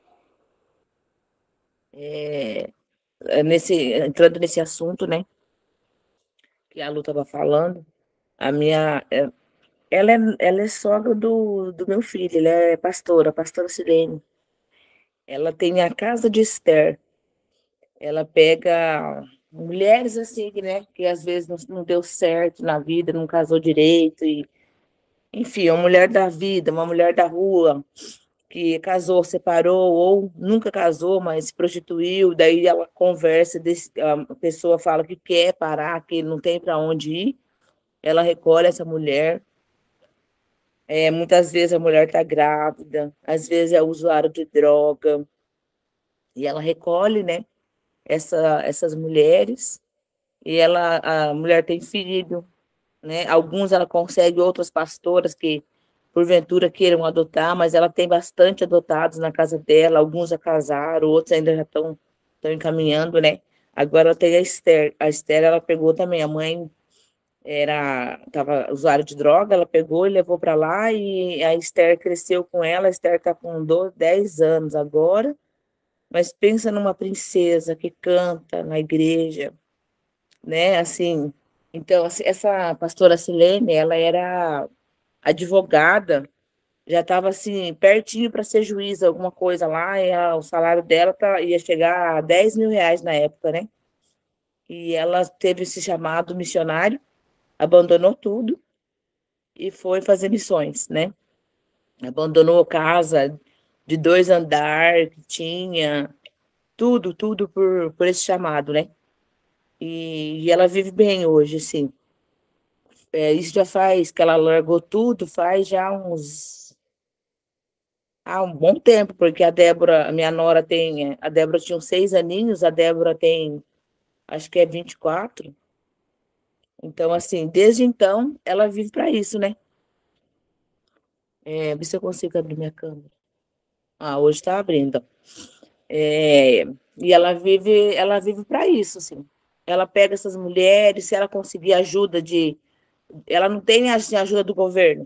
É, é nesse, entrando nesse assunto, né, que a Lu estava falando, a minha, é, ela, é, ela é sogra do, do meu filho, ela é pastora, pastora Silene. Ela tem a casa de Esther. Ela pega mulheres assim, né, que às vezes não, não deu certo na vida, não casou direito, e, enfim, uma mulher da vida, uma mulher da rua, que casou, separou, ou nunca casou, mas se prostituiu, daí ela conversa, a pessoa fala que quer parar, que não tem para onde ir, ela recolhe essa mulher, é, muitas vezes a mulher está grávida, às vezes é usuário de droga, e ela recolhe, né, essa, essas mulheres, e ela, a mulher tem filho, né, alguns ela consegue, outras pastoras que porventura queiram adotar, mas ela tem bastante adotados na casa dela, alguns já casaram, outros ainda já estão estão encaminhando, né? Agora ela tem a Esther. A Esther, ela pegou também, a mãe era estava usuário de droga, ela pegou e levou para lá, e a Esther cresceu com ela. A Esther está com doze, dez anos agora, mas pensa numa princesa que canta na igreja, né? Assim, então, assim, essa pastora Silene, ela era advogada, já estava assim, pertinho para ser juíza, alguma coisa lá, e a- o salário dela tá, ia chegar a dez mil reais na época, né? E ela teve esse chamado missionário, abandonou tudo e foi fazer missões, né? Abandonou casa de dois andares que tinha, tudo, tudo por, por esse chamado, né? E, e ela vive bem hoje, assim. É, isso já faz, que ela largou tudo, faz já uns... Há um bom tempo, porque a Débora, a minha nora tem... A Débora tinha uns seis aninhos, a Débora tem, acho que é vinte e quatro. Então, assim, desde então, ela vive para isso, né? É, ver se eu consigo abrir minha câmera. Ah, hoje está abrindo. É, e ela vive, ela vive para isso, assim. Ela pega essas mulheres, se ela conseguir ajuda de... Ela não tem assim, ajuda do governo,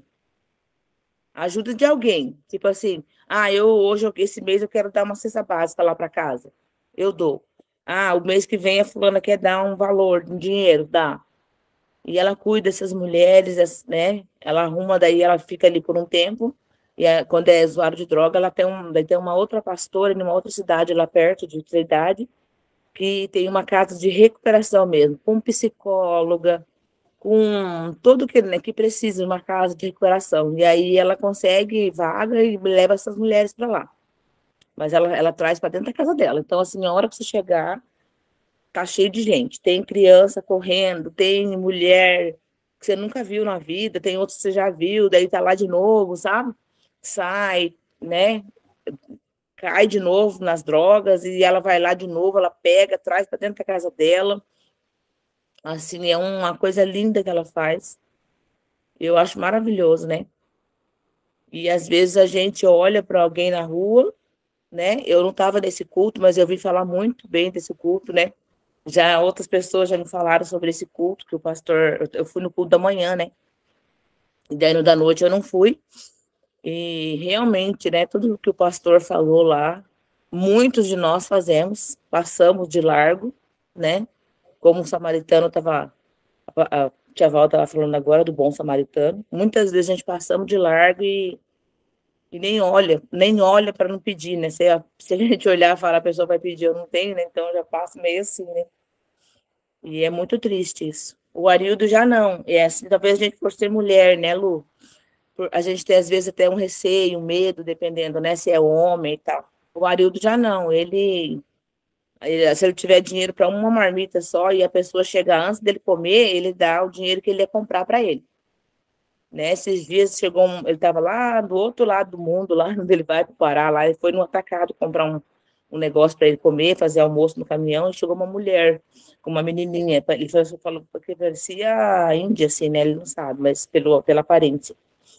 ajuda de alguém. Tipo assim, ah, eu hoje, esse mês, eu quero dar uma cesta básica lá para casa. Eu dou. Ah, o mês que vem a fulana quer dar um valor, um dinheiro, dá. E ela cuida dessas mulheres, né? Ela arruma, daí ela fica ali por um tempo. E é, quando é usuário de droga, ela tem, um, daí tem uma outra pastora em uma outra cidade lá perto, de outra idade, que tem uma casa de recuperação mesmo, com psicóloga, com tudo que, né, que precisa de uma casa de recuperação. E aí ela consegue vaga e leva essas mulheres para lá. Mas ela, ela traz para dentro da casa dela. Então, assim, a hora que você chegar, tá cheio de gente. Tem criança correndo, tem mulher que você nunca viu na vida, tem outros que você já viu, daí tá lá de novo, sabe? Sai, né? Cai de novo nas drogas e ela vai lá de novo, ela pega, traz para dentro da casa dela. Assim, é uma coisa linda que ela faz. Eu acho maravilhoso, né? E às vezes a gente olha para alguém na rua, né? Eu não estava nesse culto, mas eu vi falar muito bem desse culto, né? Já outras pessoas já me falaram sobre esse culto, que o pastor... Eu fui no culto da manhã, né? E daí no da noite eu não fui. E realmente, né? Tudo que o pastor falou lá, muitos de nós fazemos, passamos de largo, né? Como o samaritano estava... A tia Val estava falando agora do bom samaritano. Muitas vezes a gente passamos de largo e, e nem olha, nem olha para não pedir, né? Se a, se a gente olhar e falar, a pessoa vai pedir, eu não tenho, né? Então já passa meio assim, né? E é muito triste isso. O Arildo já não. É assim, talvez a gente, por ser mulher, né, Lu? Por, a gente tem, às vezes, até um receio, um medo, dependendo, né, se é homem e tal. O Arildo já não. Ele, ele se ele tiver dinheiro para uma marmita só e a pessoa chegar antes dele comer, ele dá o dinheiro que ele ia comprar para ele. Né? Esses dias chegou um, ele estava lá do outro lado do mundo, lá onde ele vai para o Pará, lá, ele foi no atacado comprar um, um negócio para ele comer, fazer almoço no caminhão, e chegou uma mulher com uma menininha, ele falou que parecia a Índia, assim, né? Ele não sabe, mas pelo, pela aparência.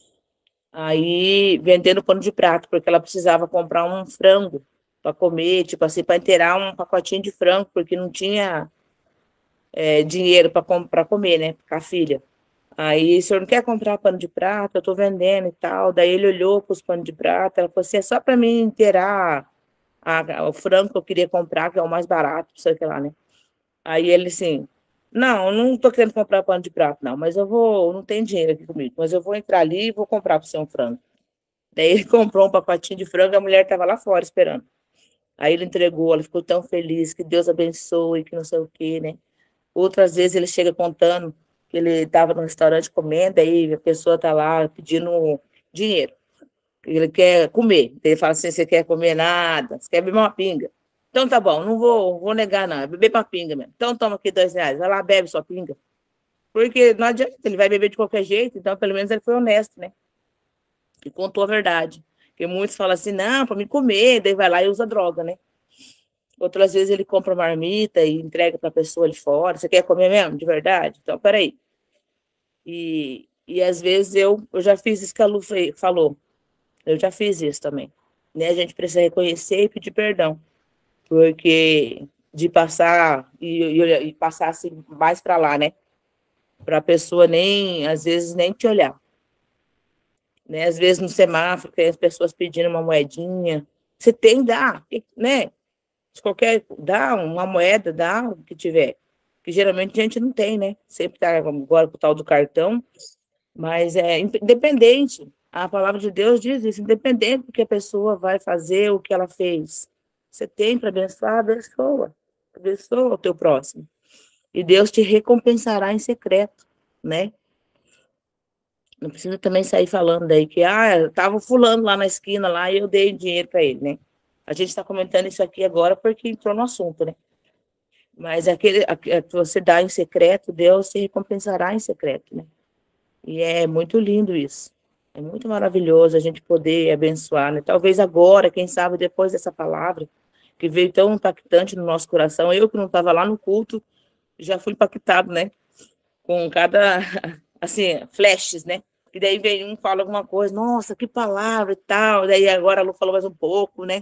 Aí, vendendo pano de prato, porque ela precisava comprar um frango para comer, tipo assim, para inteirar um pacotinho de frango, porque não tinha é, dinheiro para comer, né, com a filha. Aí, o senhor não quer comprar pano de prata? Eu tô vendendo e tal. Daí ele olhou para os panos de prata, ela falou assim, é só para mim inteirar a, o frango que eu queria comprar, que é o mais barato, não sei o que lá, né? Aí ele assim, não, eu não tô querendo comprar pano de prato, não, mas eu vou, não tem dinheiro aqui comigo, mas eu vou entrar ali e vou comprar para você um frango. Daí ele comprou um pacotinho de frango, a mulher estava lá fora esperando. Aí ele entregou, ela ficou tão feliz, que Deus abençoe, que não sei o quê, né? Outras vezes ele chega contando que ele estava no restaurante comendo, aí a pessoa está lá pedindo dinheiro. Ele quer comer. Ele fala assim, você quer comer nada? Você quer beber uma pinga? Então tá bom, não vou, vou negar não, é beber uma pinga mesmo. Então toma aqui dois reais, vai lá, bebe sua pinga. Porque não adianta, ele vai beber de qualquer jeito, então pelo menos ele foi honesto, né? E contou a verdade. Porque muitos falam assim, não, para me comer, daí vai lá e usa droga, né? Outras vezes ele compra uma marmita e entrega para a pessoa ali fora. Você quer comer mesmo, de verdade? Então, peraí. E E às vezes eu, eu já fiz isso que a Lu fe- falou. Eu já fiz isso também. Né? A gente precisa reconhecer e pedir perdão. Porque de passar e, e, e passar assim, mais para lá, né? Para a pessoa nem, às vezes, nem te olhar. Né? Às vezes no semáforo, tem as pessoas pedindo uma moedinha. Você tem, dá, né? Se qualquer, dá uma moeda, dá o que tiver. Que geralmente a gente não tem, né? Sempre tá agora com o tal do cartão, mas é independente. A palavra de Deus diz isso, independente do que a pessoa vai fazer, o que ela fez. Você tem para abençoar, abençoa. Abençoa o teu próximo. E Deus te recompensará em secreto, né? Não precisa também sair falando daí que, ah, tava fulano lá na esquina lá e eu dei dinheiro para ele, né? A gente está comentando isso aqui agora porque entrou no assunto, né? Mas aquele a- que você dá em secreto, Deus te recompensará em secreto, né? E é muito lindo isso. É muito maravilhoso a gente poder abençoar, né? Talvez agora, quem sabe, depois dessa palavra, que veio tão impactante no nosso coração, eu que não estava lá no culto, já fui impactado, né? Com cada, assim, flashes, né? E daí vem um, fala alguma coisa, nossa, que palavra e tal, daí agora a Lu falou mais um pouco, né?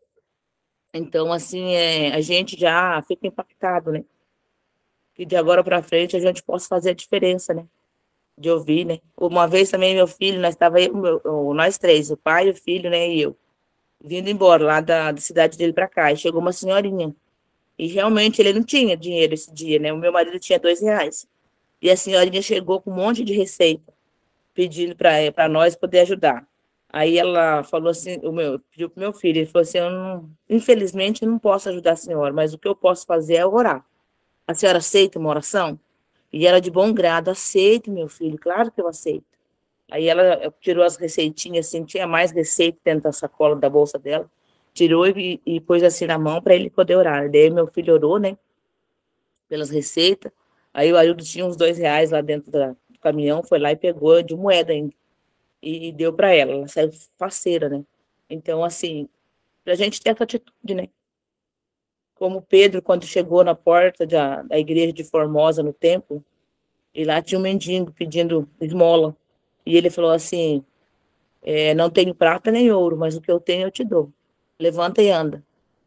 Então, assim, é, a gente já fica impactado, né? Que de agora para frente a gente possa fazer a diferença, né? De ouvir, né? Uma vez também meu filho, nós estava eu, meu- o- nós três, o pai, o filho, né, e eu, vindo embora lá da, da cidade dele para cá, e chegou uma senhorinha, e realmente ele não tinha dinheiro esse dia, né? O meu marido tinha dois reais, e a senhorinha chegou com um monte de receita, pedindo para para nós poder ajudar. Aí ela falou assim, o meu, pediu pro meu filho, ele falou assim, eu não, infelizmente eu não posso ajudar a senhora, mas o que eu posso fazer é orar. A senhora aceita uma oração? E ela de bom grado, aceito, meu filho, claro que eu aceito. Aí ela tirou as receitinhas, assim, tinha mais receita dentro da sacola da bolsa dela, tirou e, e pôs assim na mão para ele poder orar. Daí meu filho orou, né, pelas receitas. Aí o Aildo tinha uns dois reais lá dentro da, do caminhão, foi lá e pegou de moeda ainda e, e deu para ela. Ela saiu faceira, né? Então, assim, para a gente ter essa atitude, né? Como Pedro, quando chegou na porta da, da igreja de Formosa, no templo, e lá tinha um mendigo pedindo esmola. E ele falou assim, é, não tenho prata nem ouro, mas o que eu tenho eu te dou. Levanta e anda,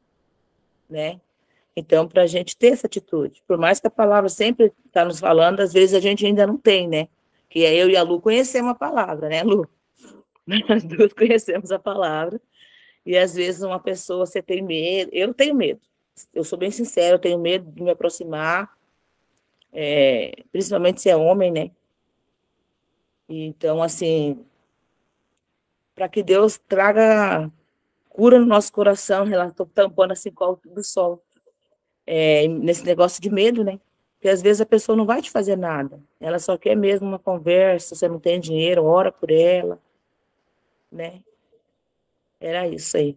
né? Então, para a gente ter essa atitude, por mais que a palavra sempre está nos falando, às vezes a gente ainda não tem, né? Que é eu e a Lu conhecemos a palavra, né, Lu? Nós duas conhecemos a palavra, e às vezes uma pessoa, você tem medo, eu tenho medo, eu sou bem sincera, eu tenho medo de me aproximar, é, principalmente se é homem, né? Então, assim, para que Deus traga cura no nosso coração, estou tampando assim com o do sol, é, nesse negócio de medo, né? Porque às vezes a pessoa não vai te fazer nada, ela só quer mesmo uma conversa, você não tem dinheiro, ora por ela, né? Era isso aí.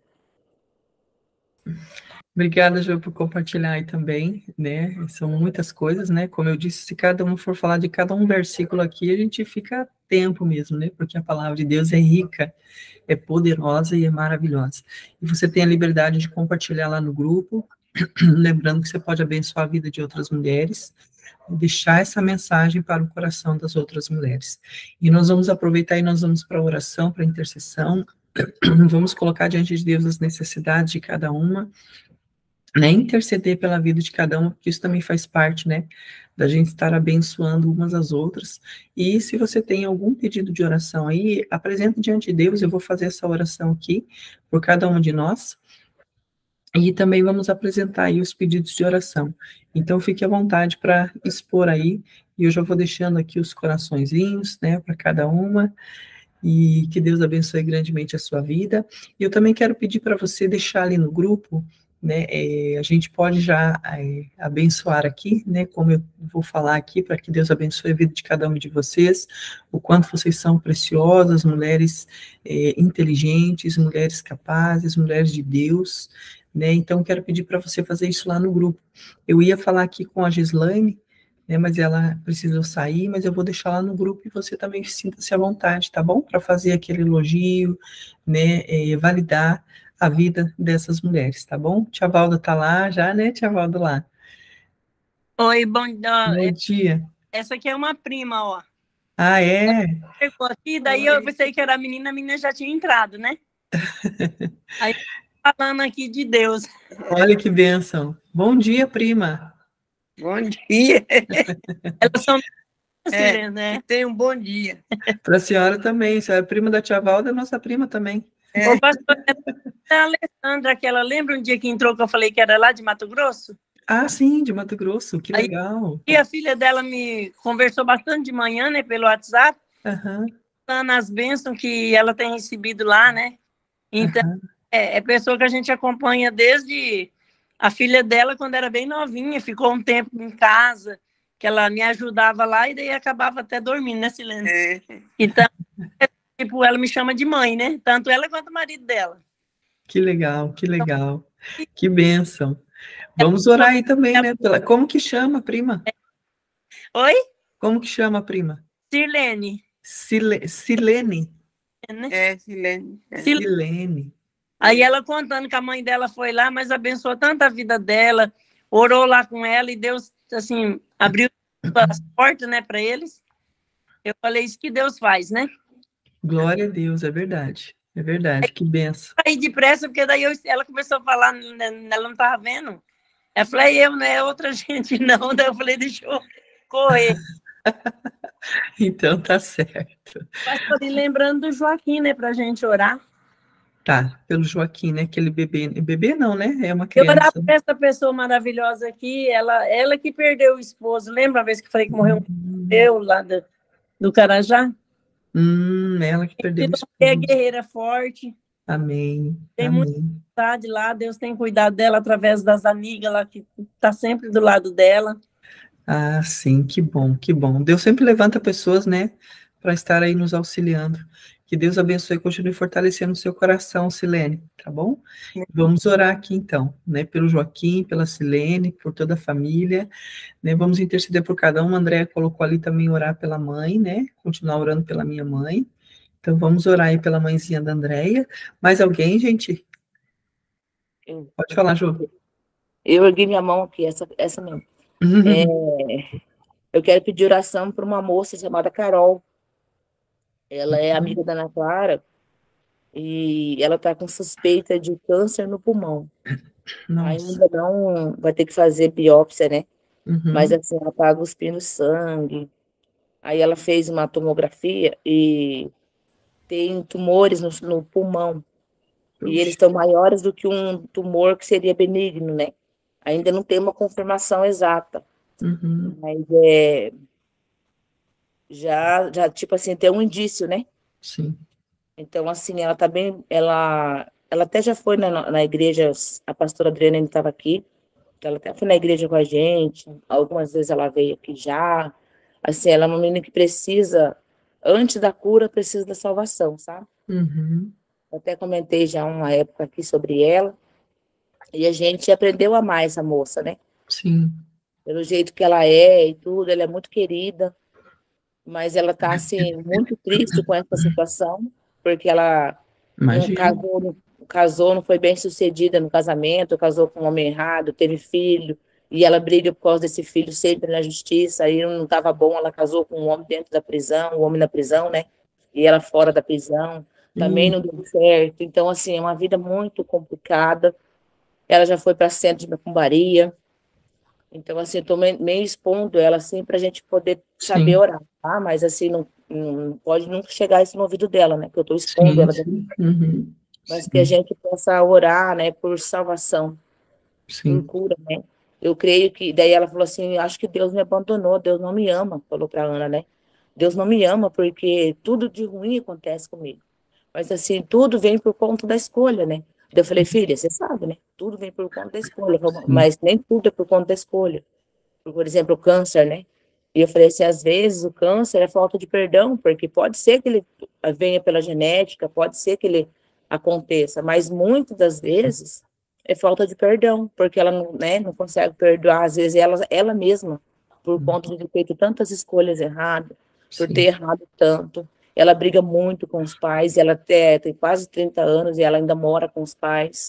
Obrigada, Ju, por compartilhar aí também, né? São muitas coisas, né? Como eu disse, se cada um for falar de cada um versículo aqui, a gente fica tempo mesmo, né? Porque a palavra de Deus é rica, é poderosa e é maravilhosa. E você tem a liberdade de compartilhar lá no grupo, lembrando que você pode abençoar a vida de outras mulheres, deixar essa mensagem para o coração das outras mulheres. E nós vamos aproveitar e nós vamos para a oração, para a intercessão, vamos colocar diante de Deus as necessidades de cada uma, né, interceder pela vida de cada uma, porque isso também faz parte, né, da gente estar abençoando umas às outras. E se você tem algum pedido de oração aí, apresente diante de Deus, eu vou fazer essa oração aqui por cada uma de nós, e também vamos apresentar aí os pedidos de oração. Então, fique à vontade para expor aí, e eu já vou deixando aqui os coraçõezinhos, né, para cada uma, e que Deus abençoe grandemente a sua vida. E eu também quero pedir para você deixar ali no grupo, né, é, a gente pode já é, abençoar aqui, né, como eu vou falar aqui, para que Deus abençoe a vida de cada uma de vocês, o quanto vocês são preciosas, mulheres é, inteligentes, mulheres capazes, mulheres de Deus, né, então quero pedir para você fazer isso lá no grupo. Eu ia falar aqui com a Gislaine, né, mas ela precisou sair, mas eu vou deixar lá no grupo e você também sinta-se à vontade, tá bom? Para fazer aquele elogio, né, é, validar a vida dessas mulheres, tá bom? Tia Valda tá lá já, né, Tia Valda lá? Oi, bom, ó, Bom é- dia. essa aqui é uma prima, ó. Ah, é? Chegou aqui, daí eu pensei que era a menina, a menina já tinha entrado, né? Aí, falando aqui de Deus. Olha que bênção. Bom dia, prima. Bom dia. Elas são É, né? tenha um bom dia. Para a senhora também. Se é prima da tia Valda, é nossa prima também. É. Ô, pastor, a Alessandra, aquela, lembra um dia que entrou que eu falei que era lá de Mato Grosso? Ah, sim, de Mato Grosso. Que Aí, legal. E a filha dela me conversou bastante de manhã, né, pelo WhatsApp, Aham, falando as bênçãos que ela tem recebido lá, né? Então, aham. é, é pessoa que a gente acompanha desde a filha dela, quando era bem novinha, ficou um tempo em casa, que ela me ajudava lá e daí acabava até dormindo, né, Silene? É. Então, é, tipo, ela me chama de mãe, né? Tanto ela quanto o marido dela. Que legal, que legal. Que bênção. Vamos orar aí também, né? Pela... Como que chama, prima? Oi? Como que chama, prima? Sirlene. Sile... Silene? Né? É, Silene. É. Silene. Aí ela contando que a mãe dela foi lá, mas abençoou tanto a vida dela, orou lá com ela e Deus, assim, abriu as portas, né, para eles. Eu falei, isso que Deus faz, né? Glória a Deus, é verdade. É verdade, que benção. Aí depressa, porque daí eu, ela começou a falar, né, ela não estava vendo. Eu falei, eu, não é outra gente, não. Daí eu falei, deixa eu correr. Então tá certo. Pastor, e lembrando do Joaquim, né, para a gente orar. Tá, pelo Joaquim, né? Aquele bebê. Bebê não, né? É uma Eu orar criança. por essa pessoa maravilhosa aqui, ela, ela que perdeu o esposo. Lembra a vez que eu falei que morreu um eu lá do, do Carajá? Hum, ela que perdeu o É esposo. guerreira forte, Amém. tem Amém. muita vontade lá, Deus tem cuidado dela através das amigas lá que tá sempre do lado dela. Ah, sim, que bom, que bom. Deus sempre levanta pessoas, né, para estar aí nos auxiliando. Que Deus abençoe e continue fortalecendo o seu coração, Silene, tá bom? Vamos orar aqui então, né, pelo Joaquim, pela Silene, por toda a família, né? Vamos interceder por cada um. A Andréia colocou ali também orar pela mãe, né? Continuar orando pela minha mãe. Então vamos orar aí pela mãezinha da Andréia. Mais alguém, gente? Eu, Pode falar, Ju. eu ergui minha mão aqui, essa, essa mesmo. É, eu quero pedir oração para uma moça chamada Carol. Ela é amiga da Ana Clara e ela está com suspeita de câncer no pulmão. Nossa. Ainda não vai ter que fazer biópsia, né? Uhum. Mas assim, ela está cuspindo sangue. Aí ela fez uma tomografia e tem tumores no, no pulmão. Puxa. E eles estão maiores do que um tumor que seria benigno, né? Ainda não tem uma confirmação exata. Uhum. Mas é, já, já, tipo assim, tem um indício, né? Sim. Então, assim, ela tá bem, ela, ela até já foi na, na igreja, a pastora Adriana estava aqui, ela até foi na igreja com a gente, algumas vezes ela veio aqui já, assim, ela é uma menina que precisa, antes da cura, precisa da salvação, sabe? Uhum. Eu até comentei já uma época aqui sobre ela, e a gente aprendeu a amar essa moça, né? Sim. Pelo jeito que ela é e tudo, ela é muito querida, mas ela tá, assim, muito triste com essa situação, porque ela não Imagina. casou, não, casou, não foi bem sucedida no casamento, casou com um homem errado, teve filho, e ela briga por causa desse filho sempre na justiça, aí não estava bom, ela casou com um homem dentro da prisão, um homem na prisão, né? E ela fora da prisão, também não deu certo. Então, assim, é uma vida muito complicada. Ela já foi para centro de macumbaria. Então, assim, eu tô meio, meio expondo ela, assim, para a gente poder saber Sim. orar, tá? Mas, assim, não, não pode nunca chegar isso no ouvido dela, né? Que eu estou expondo Sim, ela. sim. Uhum. Mas Sim. que a gente possa orar, né, por salvação, Sim. por cura, né? Eu creio que, daí ela falou assim, acho que Deus me abandonou, Deus não me ama, falou para Ana, né? Deus não me ama porque tudo de ruim acontece comigo. Mas, assim, tudo vem por conta da escolha, né? Daí eu falei, filha, você sabe, né? Tudo vem por conta da escolha, mas nem tudo é por conta da escolha. Por exemplo, o câncer, né? E eu falei assim, às vezes o câncer é falta de perdão, porque pode ser que ele venha pela genética, pode ser que ele aconteça, mas muitas das vezes é falta de perdão, porque ela não, né, não consegue perdoar, às vezes ela, ela mesma, por conta de ter feito tantas escolhas erradas, por Sim. ter errado tanto. Ela briga muito com os pais, ela até, tem quase trinta anos e ela ainda mora com os pais.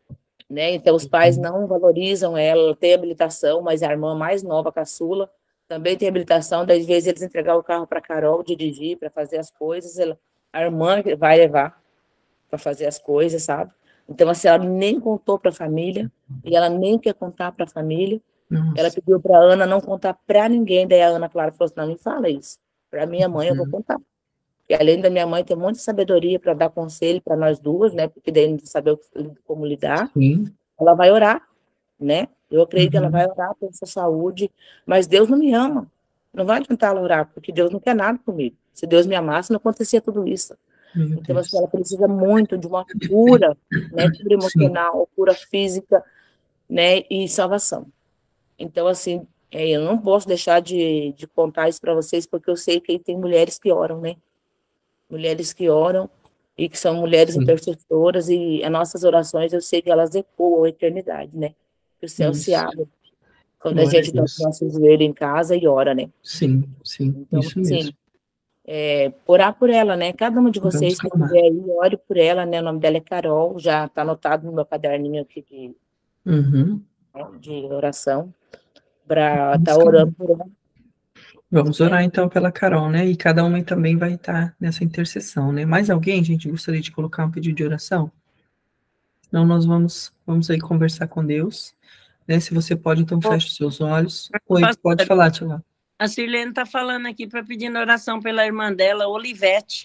Né? Então, os pais não valorizam ela, ela tem habilitação, mas é a irmã mais nova, caçula, Também tem habilitação, das vezes eles entregar o carro para a Carol dirigir, para fazer as coisas, ela, a irmã vai levar para fazer as coisas, sabe? Então, assim, ela nem contou para a família, e ela nem quer contar para a família. Nossa. Ela pediu para a Ana não contar para ninguém, daí a Ana, claro, falou assim, não, não fala isso. Para minha mãe eu vou contar. E além da minha mãe ter um monte de sabedoria para dar conselho para nós duas, né? Porque daí a gente saber como lidar. Sim. Ela vai orar, né? Eu acredito Uhum. que ela vai orar pela sua saúde, mas Deus não me ama. Não vai adiantar ela orar, porque Deus não quer nada comigo. Se Deus me amasse, não acontecia tudo isso. Meu Então, Deus. assim, ela precisa muito de uma cura, né? Cura emocional, cura física, né? E salvação. Então, assim, é, eu não posso deixar de, de contar isso para vocês, porque eu sei que tem mulheres que oram, né? Mulheres que oram e que são mulheres Sim. intercessoras, e as nossas orações, eu sei que elas ecoam a eternidade, né? Que o céu se Isso. abre quando Glória a a gente dá o Deus. nosso joelho em casa e ora, né? Sim, sim, Então, isso assim, mesmo. é, orar por ela, né? Cada uma de Vamos vocês que clamar. estiver aí, ore por ela, né? O nome dela é Carol, já está anotado no meu caderninho aqui de, Uhum. de oração, para Vamos estar tá orando clamar. por ela. Vamos né? orar então pela Carol, né? E cada uma também vai estar nessa intercessão, né? Mais alguém, gente, gostaria de colocar um pedido de oração? Então nós vamos, vamos aí conversar com Deus, né? Se você pode, então feche os seus olhos. Oi, pode Pastor, falar, Tia. a Sirlene está falando aqui para pedir oração pela irmã dela, Olivete,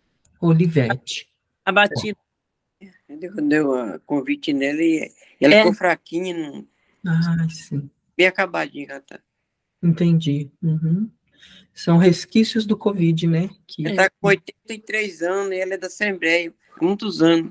Olivete. abatida. Deu, deu a convite nela e ela É. ficou fraquinha, não, Ah, sim. bem acabadinha. Ela tá. Entendi. Uhum. São resquícios do Covid, né? Que... Ela tá com oitenta e três anos e ela é da Assembleia, muitos anos.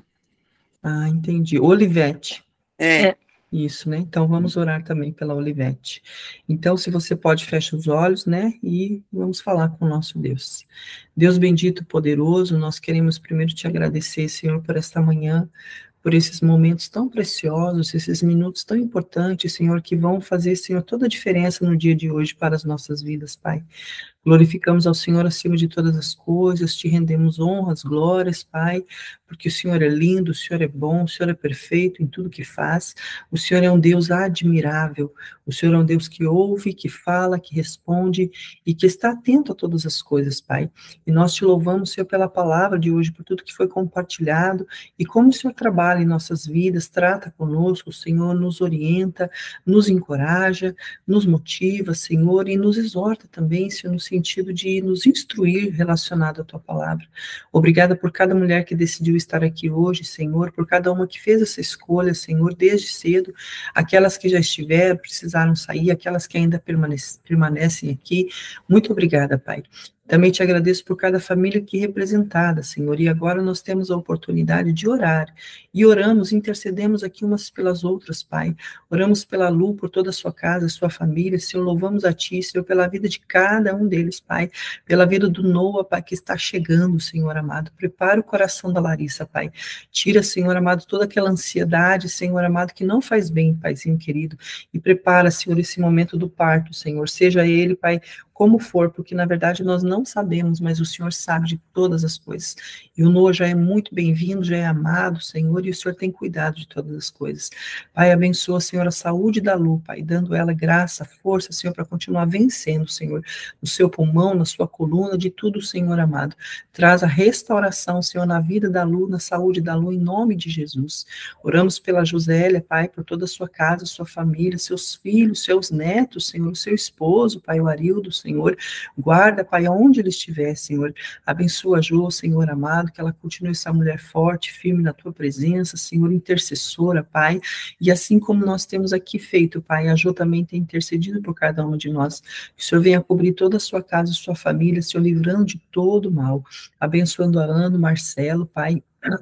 Ah, entendi. Olivete. É. É. Isso, né? Então vamos orar também pela Olivete. Então, se você pode, fecha os olhos, né? E vamos falar com o nosso Deus. Deus bendito, poderoso, nós queremos primeiro te agradecer, Senhor, por esta manhã, por esses momentos tão preciosos, esses minutos tão importantes, Senhor, que vão fazer, Senhor, toda a diferença no dia de hoje para as nossas vidas, Pai. Glorificamos ao Senhor acima de todas as coisas, te rendemos honras, glórias, Pai, porque o Senhor é lindo, o Senhor é bom, o Senhor é perfeito em tudo que faz, o Senhor é um Deus admirável, o Senhor é um Deus que ouve, que fala, que responde e que está atento a todas as coisas, Pai. E nós te louvamos, Senhor, pela palavra de hoje, por tudo que foi compartilhado e como o Senhor trabalha em nossas vidas, trata conosco, o Senhor nos orienta, nos encoraja, nos motiva, Senhor, e nos exorta também, Senhor, no sentido de nos instruir relacionado à tua palavra. Obrigada por cada mulher que decidiu estar aqui hoje, Senhor, por cada uma que fez essa escolha, Senhor, desde cedo, aquelas que já estiveram, precisaram sair, aquelas que ainda permanecem, permanecem aqui. Muito obrigada, Pai. Também te agradeço por cada família aqui representada, Senhor, e agora nós temos a oportunidade de orar, e oramos, intercedemos aqui umas pelas outras, Pai, oramos pela Lu, por toda a sua casa, sua família, Senhor, louvamos a Ti, Senhor, pela vida de cada um deles, Pai, pela vida do Noah, Pai, que está chegando, Senhor amado, prepara o coração da Larissa, Pai, tira, Senhor amado, toda aquela ansiedade, Senhor amado, que não faz bem, Paizinho querido, e prepara, Senhor, esse momento do parto, Senhor, seja ele, Pai, como for, porque na verdade nós não sabemos, mas o Senhor sabe de todas as coisas. E o Noah já é muito bem-vindo, já é amado, Senhor, e o Senhor tem cuidado de todas as coisas. Pai, abençoa, Senhor, a saúde da Lu, Pai, dando ela graça, força, Senhor, para continuar vencendo, Senhor, no seu pulmão, na sua coluna, de tudo, Senhor amado. Traz a restauração, Senhor, na vida da Lu, na saúde da Lu, em nome de Jesus. Oramos pela Josélia, Pai, por toda a sua casa, sua família, seus filhos, seus netos, Senhor, o seu esposo, Pai, o Arildo, Senhor, guarda, Pai, aonde ele estiver, Senhor, abençoa a Jo, Senhor amado, que ela continue essa mulher forte, firme na tua presença, Senhor, intercessora, Pai, e assim como nós temos aqui feito, Pai, a Jo também tem intercedido por cada um de nós, que o Senhor venha cobrir toda a sua casa, a sua família, Senhor, livrando de todo mal, abençoando a Ana, Marcelo, Pai,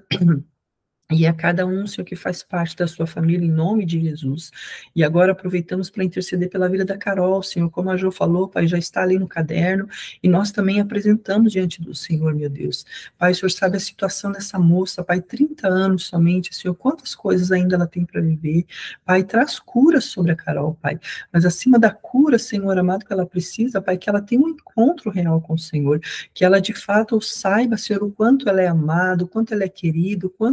e a cada um, Senhor, que faz parte da sua família, em nome de Jesus. E agora aproveitamos para interceder pela vida da Carol, Senhor, como a Jo falou, Pai, já está ali no caderno, e nós também apresentamos diante do Senhor, meu Deus. Pai, o Senhor sabe a situação dessa moça, Pai, trinta anos somente, Senhor, quantas coisas ainda ela tem para viver. Pai, traz cura sobre a Carol, Pai, mas acima da cura, Senhor amado, que ela precisa, Pai, que ela tenha um encontro real com o Senhor, que ela de fato saiba, Senhor, o quanto ela é amada, o quanto ela é querida, o quanto ela tem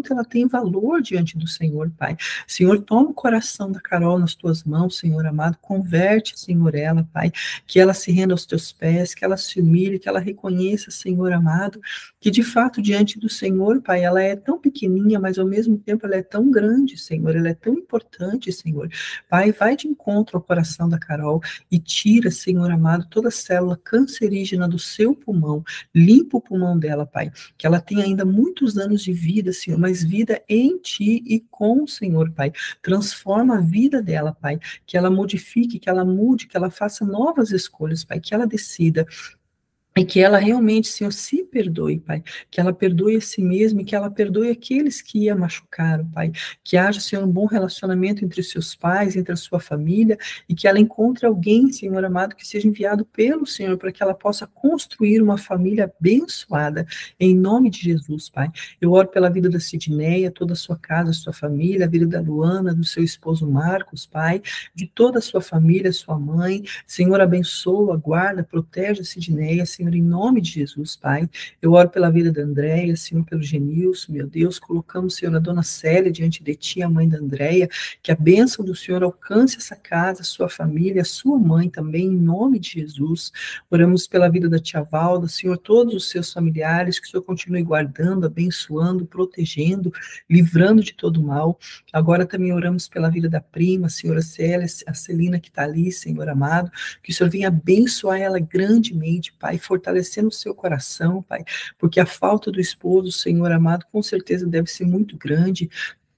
valor diante do Senhor, Pai. Senhor, toma o coração da Carol nas tuas mãos, Senhor amado, converte, Senhor, ela, Pai, que ela se renda aos teus pés, que ela se humilhe, que ela reconheça, Senhor amado, que de fato diante do Senhor, Pai, ela é tão pequenininha, mas ao mesmo tempo ela é tão grande, Senhor, ela é tão importante, Senhor. Pai, vai de encontro ao coração da Carol e tira, Senhor amado, toda célula cancerígena do seu pulmão, limpa o pulmão dela, Pai, que ela tenha ainda muitos anos de vida, Senhor, mas vida em Ti e com o Senhor, Pai. Transforma a vida dela, Pai, que ela modifique, que ela mude, que ela faça novas escolhas, Pai, que ela decida. E que ela realmente, Senhor, se perdoe, Pai, que ela perdoe a si mesma e que ela perdoe aqueles que a machucaram, Pai, que haja, Senhor, um bom relacionamento entre os seus pais, entre a sua família, e que ela encontre alguém, Senhor amado, que seja enviado pelo Senhor, para que ela possa construir uma família abençoada, em nome de Jesus, Pai. Eu oro pela vida da Sidneia, toda a sua casa, a sua família, a vida da Luana, do seu esposo Marcos, Pai, de toda a sua família, sua mãe, Senhor, abençoa, guarda, protege a Sidneia, Senhor, em nome de Jesus, Pai. Eu oro pela vida da Andréia, Senhor, pelo Genilson, meu Deus, colocamos, Senhor, a dona Célia diante de Ti, a mãe da Andréia, que a bênção do Senhor alcance essa casa, sua família, sua mãe também, em nome de Jesus. Oramos pela vida da tia Valda, Senhor, todos os seus familiares, que o Senhor continue guardando, abençoando, protegendo, livrando de todo mal. Agora também oramos pela vida da prima, Senhora Célia, a Celina que está ali, Senhor amado, que o Senhor venha abençoar ela grandemente, Pai, fortalecendo o seu coração, Pai, porque a falta do esposo, Senhor amado, com certeza deve ser muito grande.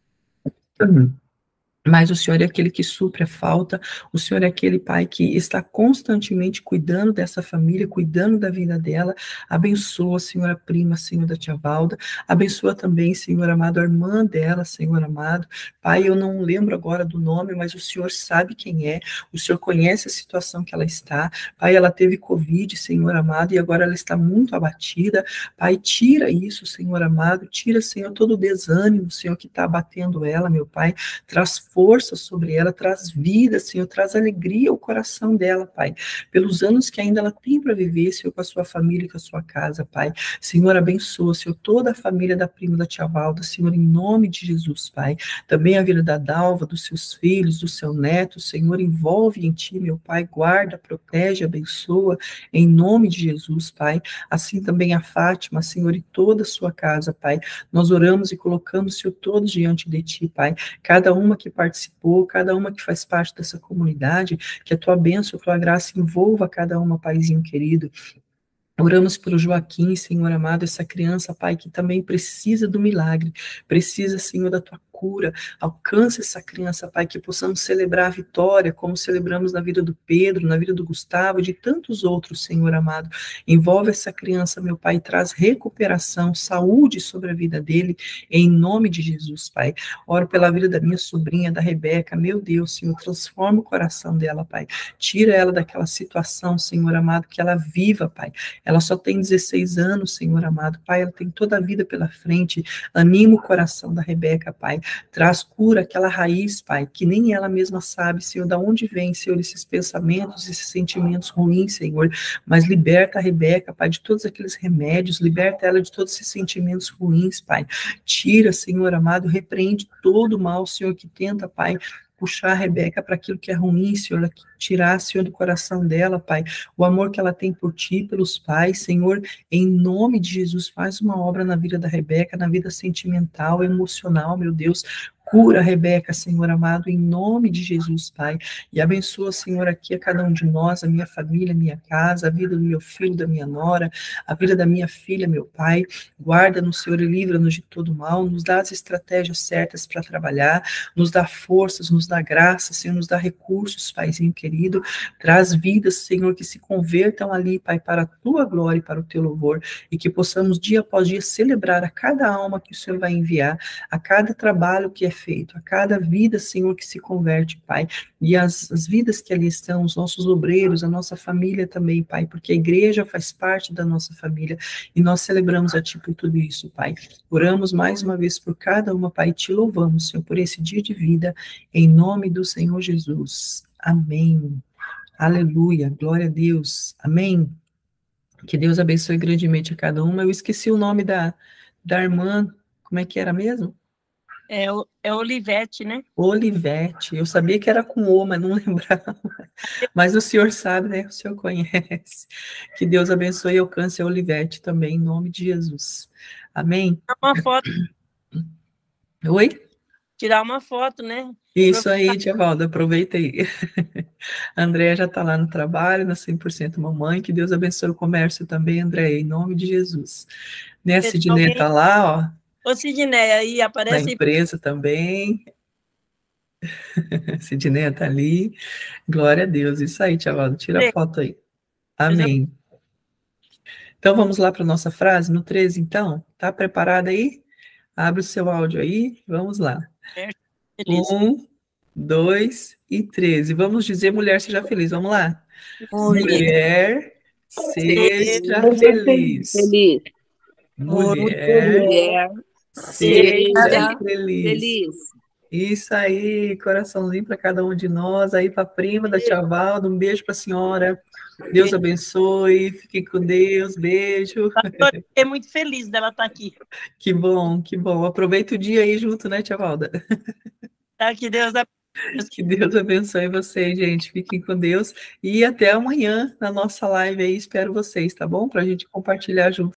Uhum. Mas o Senhor é aquele que supre a falta, o Senhor é aquele Pai que está constantemente cuidando dessa família, cuidando da vida dela. Abençoa, Senhor, a prima, Senhor, da tia Valda. Abençoa também, Senhor amado, a irmã dela, Senhor amado. Pai, eu não lembro agora do nome, mas o Senhor sabe quem é, o Senhor conhece a situação que ela está. Pai, ela teve Covid, Senhor amado, e agora ela está muito abatida. Pai, tira isso, Senhor amado, tira, Senhor, todo o desânimo, Senhor, que está abatendo ela, meu Pai. Traz força sobre ela, traz vida, Senhor, traz alegria ao coração dela, Pai, pelos anos que ainda ela tem para viver, Senhor, com a sua família e com a sua casa, Pai. Senhor, abençoa, Senhor, toda a família da prima da tia Valda, Senhor, em nome de Jesus, Pai. Também a vida da Dalva, dos seus filhos, do seu neto, Senhor, envolve em Ti, meu Pai, guarda, protege, abençoa, em nome de Jesus, Pai. Assim também a Fátima, Senhor, e toda a sua casa, Pai. Nós oramos e colocamos, Senhor, todos diante de Ti, Pai. Cada uma que participou, cada uma que faz parte dessa comunidade, que a Tua bênção, a Tua graça envolva cada uma, Paizinho querido. Oramos pelo Joaquim, Senhor amado, essa criança, Pai, que também precisa do milagre, precisa, Senhor, da Tua cura. Alcança essa criança, Pai, que possamos celebrar a vitória, como celebramos na vida do Pedro, na vida do Gustavo e de tantos outros, Senhor amado. Envolve essa criança, meu Pai, traz recuperação, saúde sobre a vida dele, em nome de Jesus, Pai. Oro pela vida da minha sobrinha, da Rebeca, meu Deus, Senhor, transforma o coração dela, Pai. Tira ela daquela situação, Senhor amado, que ela viva, Pai. Ela só tem dezesseis anos, Senhor amado, Pai, ela tem toda a vida pela frente. Anima o coração da Rebeca, Pai. Traz cura aquela raiz, Pai, que nem ela mesma sabe, Senhor, de onde vem, Senhor, esses pensamentos, esses sentimentos ruins, Senhor, mas liberta a Rebeca, Pai, de todos aqueles remédios, liberta ela de todos esses sentimentos ruins, Pai. Tira, Senhor amado, repreende todo o mal, Senhor, que tenta, Pai, puxar a Rebeca para aquilo que é ruim, Senhor, tirar, Senhor, do coração dela, Pai, o amor que ela tem por Ti, pelos pais, Senhor, em nome de Jesus, faz uma obra na vida da Rebeca, na vida sentimental, emocional, meu Deus. Cura a Rebeca, Senhor amado, em nome de Jesus, Pai. E abençoa, Senhor, aqui a cada um de nós, a minha família, a minha casa, a vida do meu filho, da minha nora, a vida da minha filha, meu Pai. Guarda-nos, Senhor, e livra-nos de todo mal, nos dá as estratégias certas para trabalhar, nos dá forças, nos dá graça, Senhor, nos dá recursos, Paizinho querido. Traz vidas, Senhor, que se convertam ali, Pai, para a Tua glória e para o Teu louvor, e que possamos dia após dia celebrar a cada alma que o Senhor vai enviar, a cada trabalho que é feito, a cada vida, Senhor, que se converte, Pai, e as, as vidas que ali estão, os nossos obreiros, a nossa família também, Pai, porque a igreja faz parte da nossa família, e nós celebramos a Ti por tudo isso, Pai. Oramos mais uma vez por cada uma, Pai, e Te louvamos, Senhor, por esse dia de vida, em nome do Senhor Jesus. Amém. Aleluia, glória a Deus. Amém. Que Deus abençoe grandemente a cada uma. Eu esqueci o nome da, da irmã, como é que era mesmo? É, o- é Olivete, né? Olivete. Eu sabia que era com O, mas não lembrava. Mas o senhor sabe, né? O senhor conhece. Que Deus abençoe e alcance a Olivete também, em nome de Jesus. Amém? Tirar uma foto, Oi? tirar uma foto, né? Isso aí, tia Valda, aproveita aí. A Andréia já está lá no trabalho, na cem por cento Mamãe. Que Deus abençoe o comércio também, Andréia, em nome de Jesus. Né, a Sidney está lá, ó, Ô, Sidney, aí na aparece aí. empresa também. Sidney está ali. Glória a Deus. Isso aí, tia Valda, tira a foto aí. Amém. Então, vamos lá para a nossa frase, no treze, então? Tá preparada aí? Abre o seu áudio aí, vamos lá. Feliz. Um, dois e treze. Vamos dizer mulher seja feliz, vamos lá. Mulher seja feliz. Feliz. Mulher Mulher seja seja feliz. feliz. Isso aí, coraçãozinho para cada um de nós, aí para a prima da tia Valda, um beijo para a senhora. Deus abençoe, fiquem com Deus, beijo. Fiquei muito feliz dela estar aqui. Que bom, que bom. Aproveita o dia aí junto, né, tia Valda? Tá? Que Deus abençoe. Que Deus abençoe vocês, gente. Fiquem com Deus. E até amanhã na nossa live aí. Espero vocês, tá bom? Para a gente compartilhar junto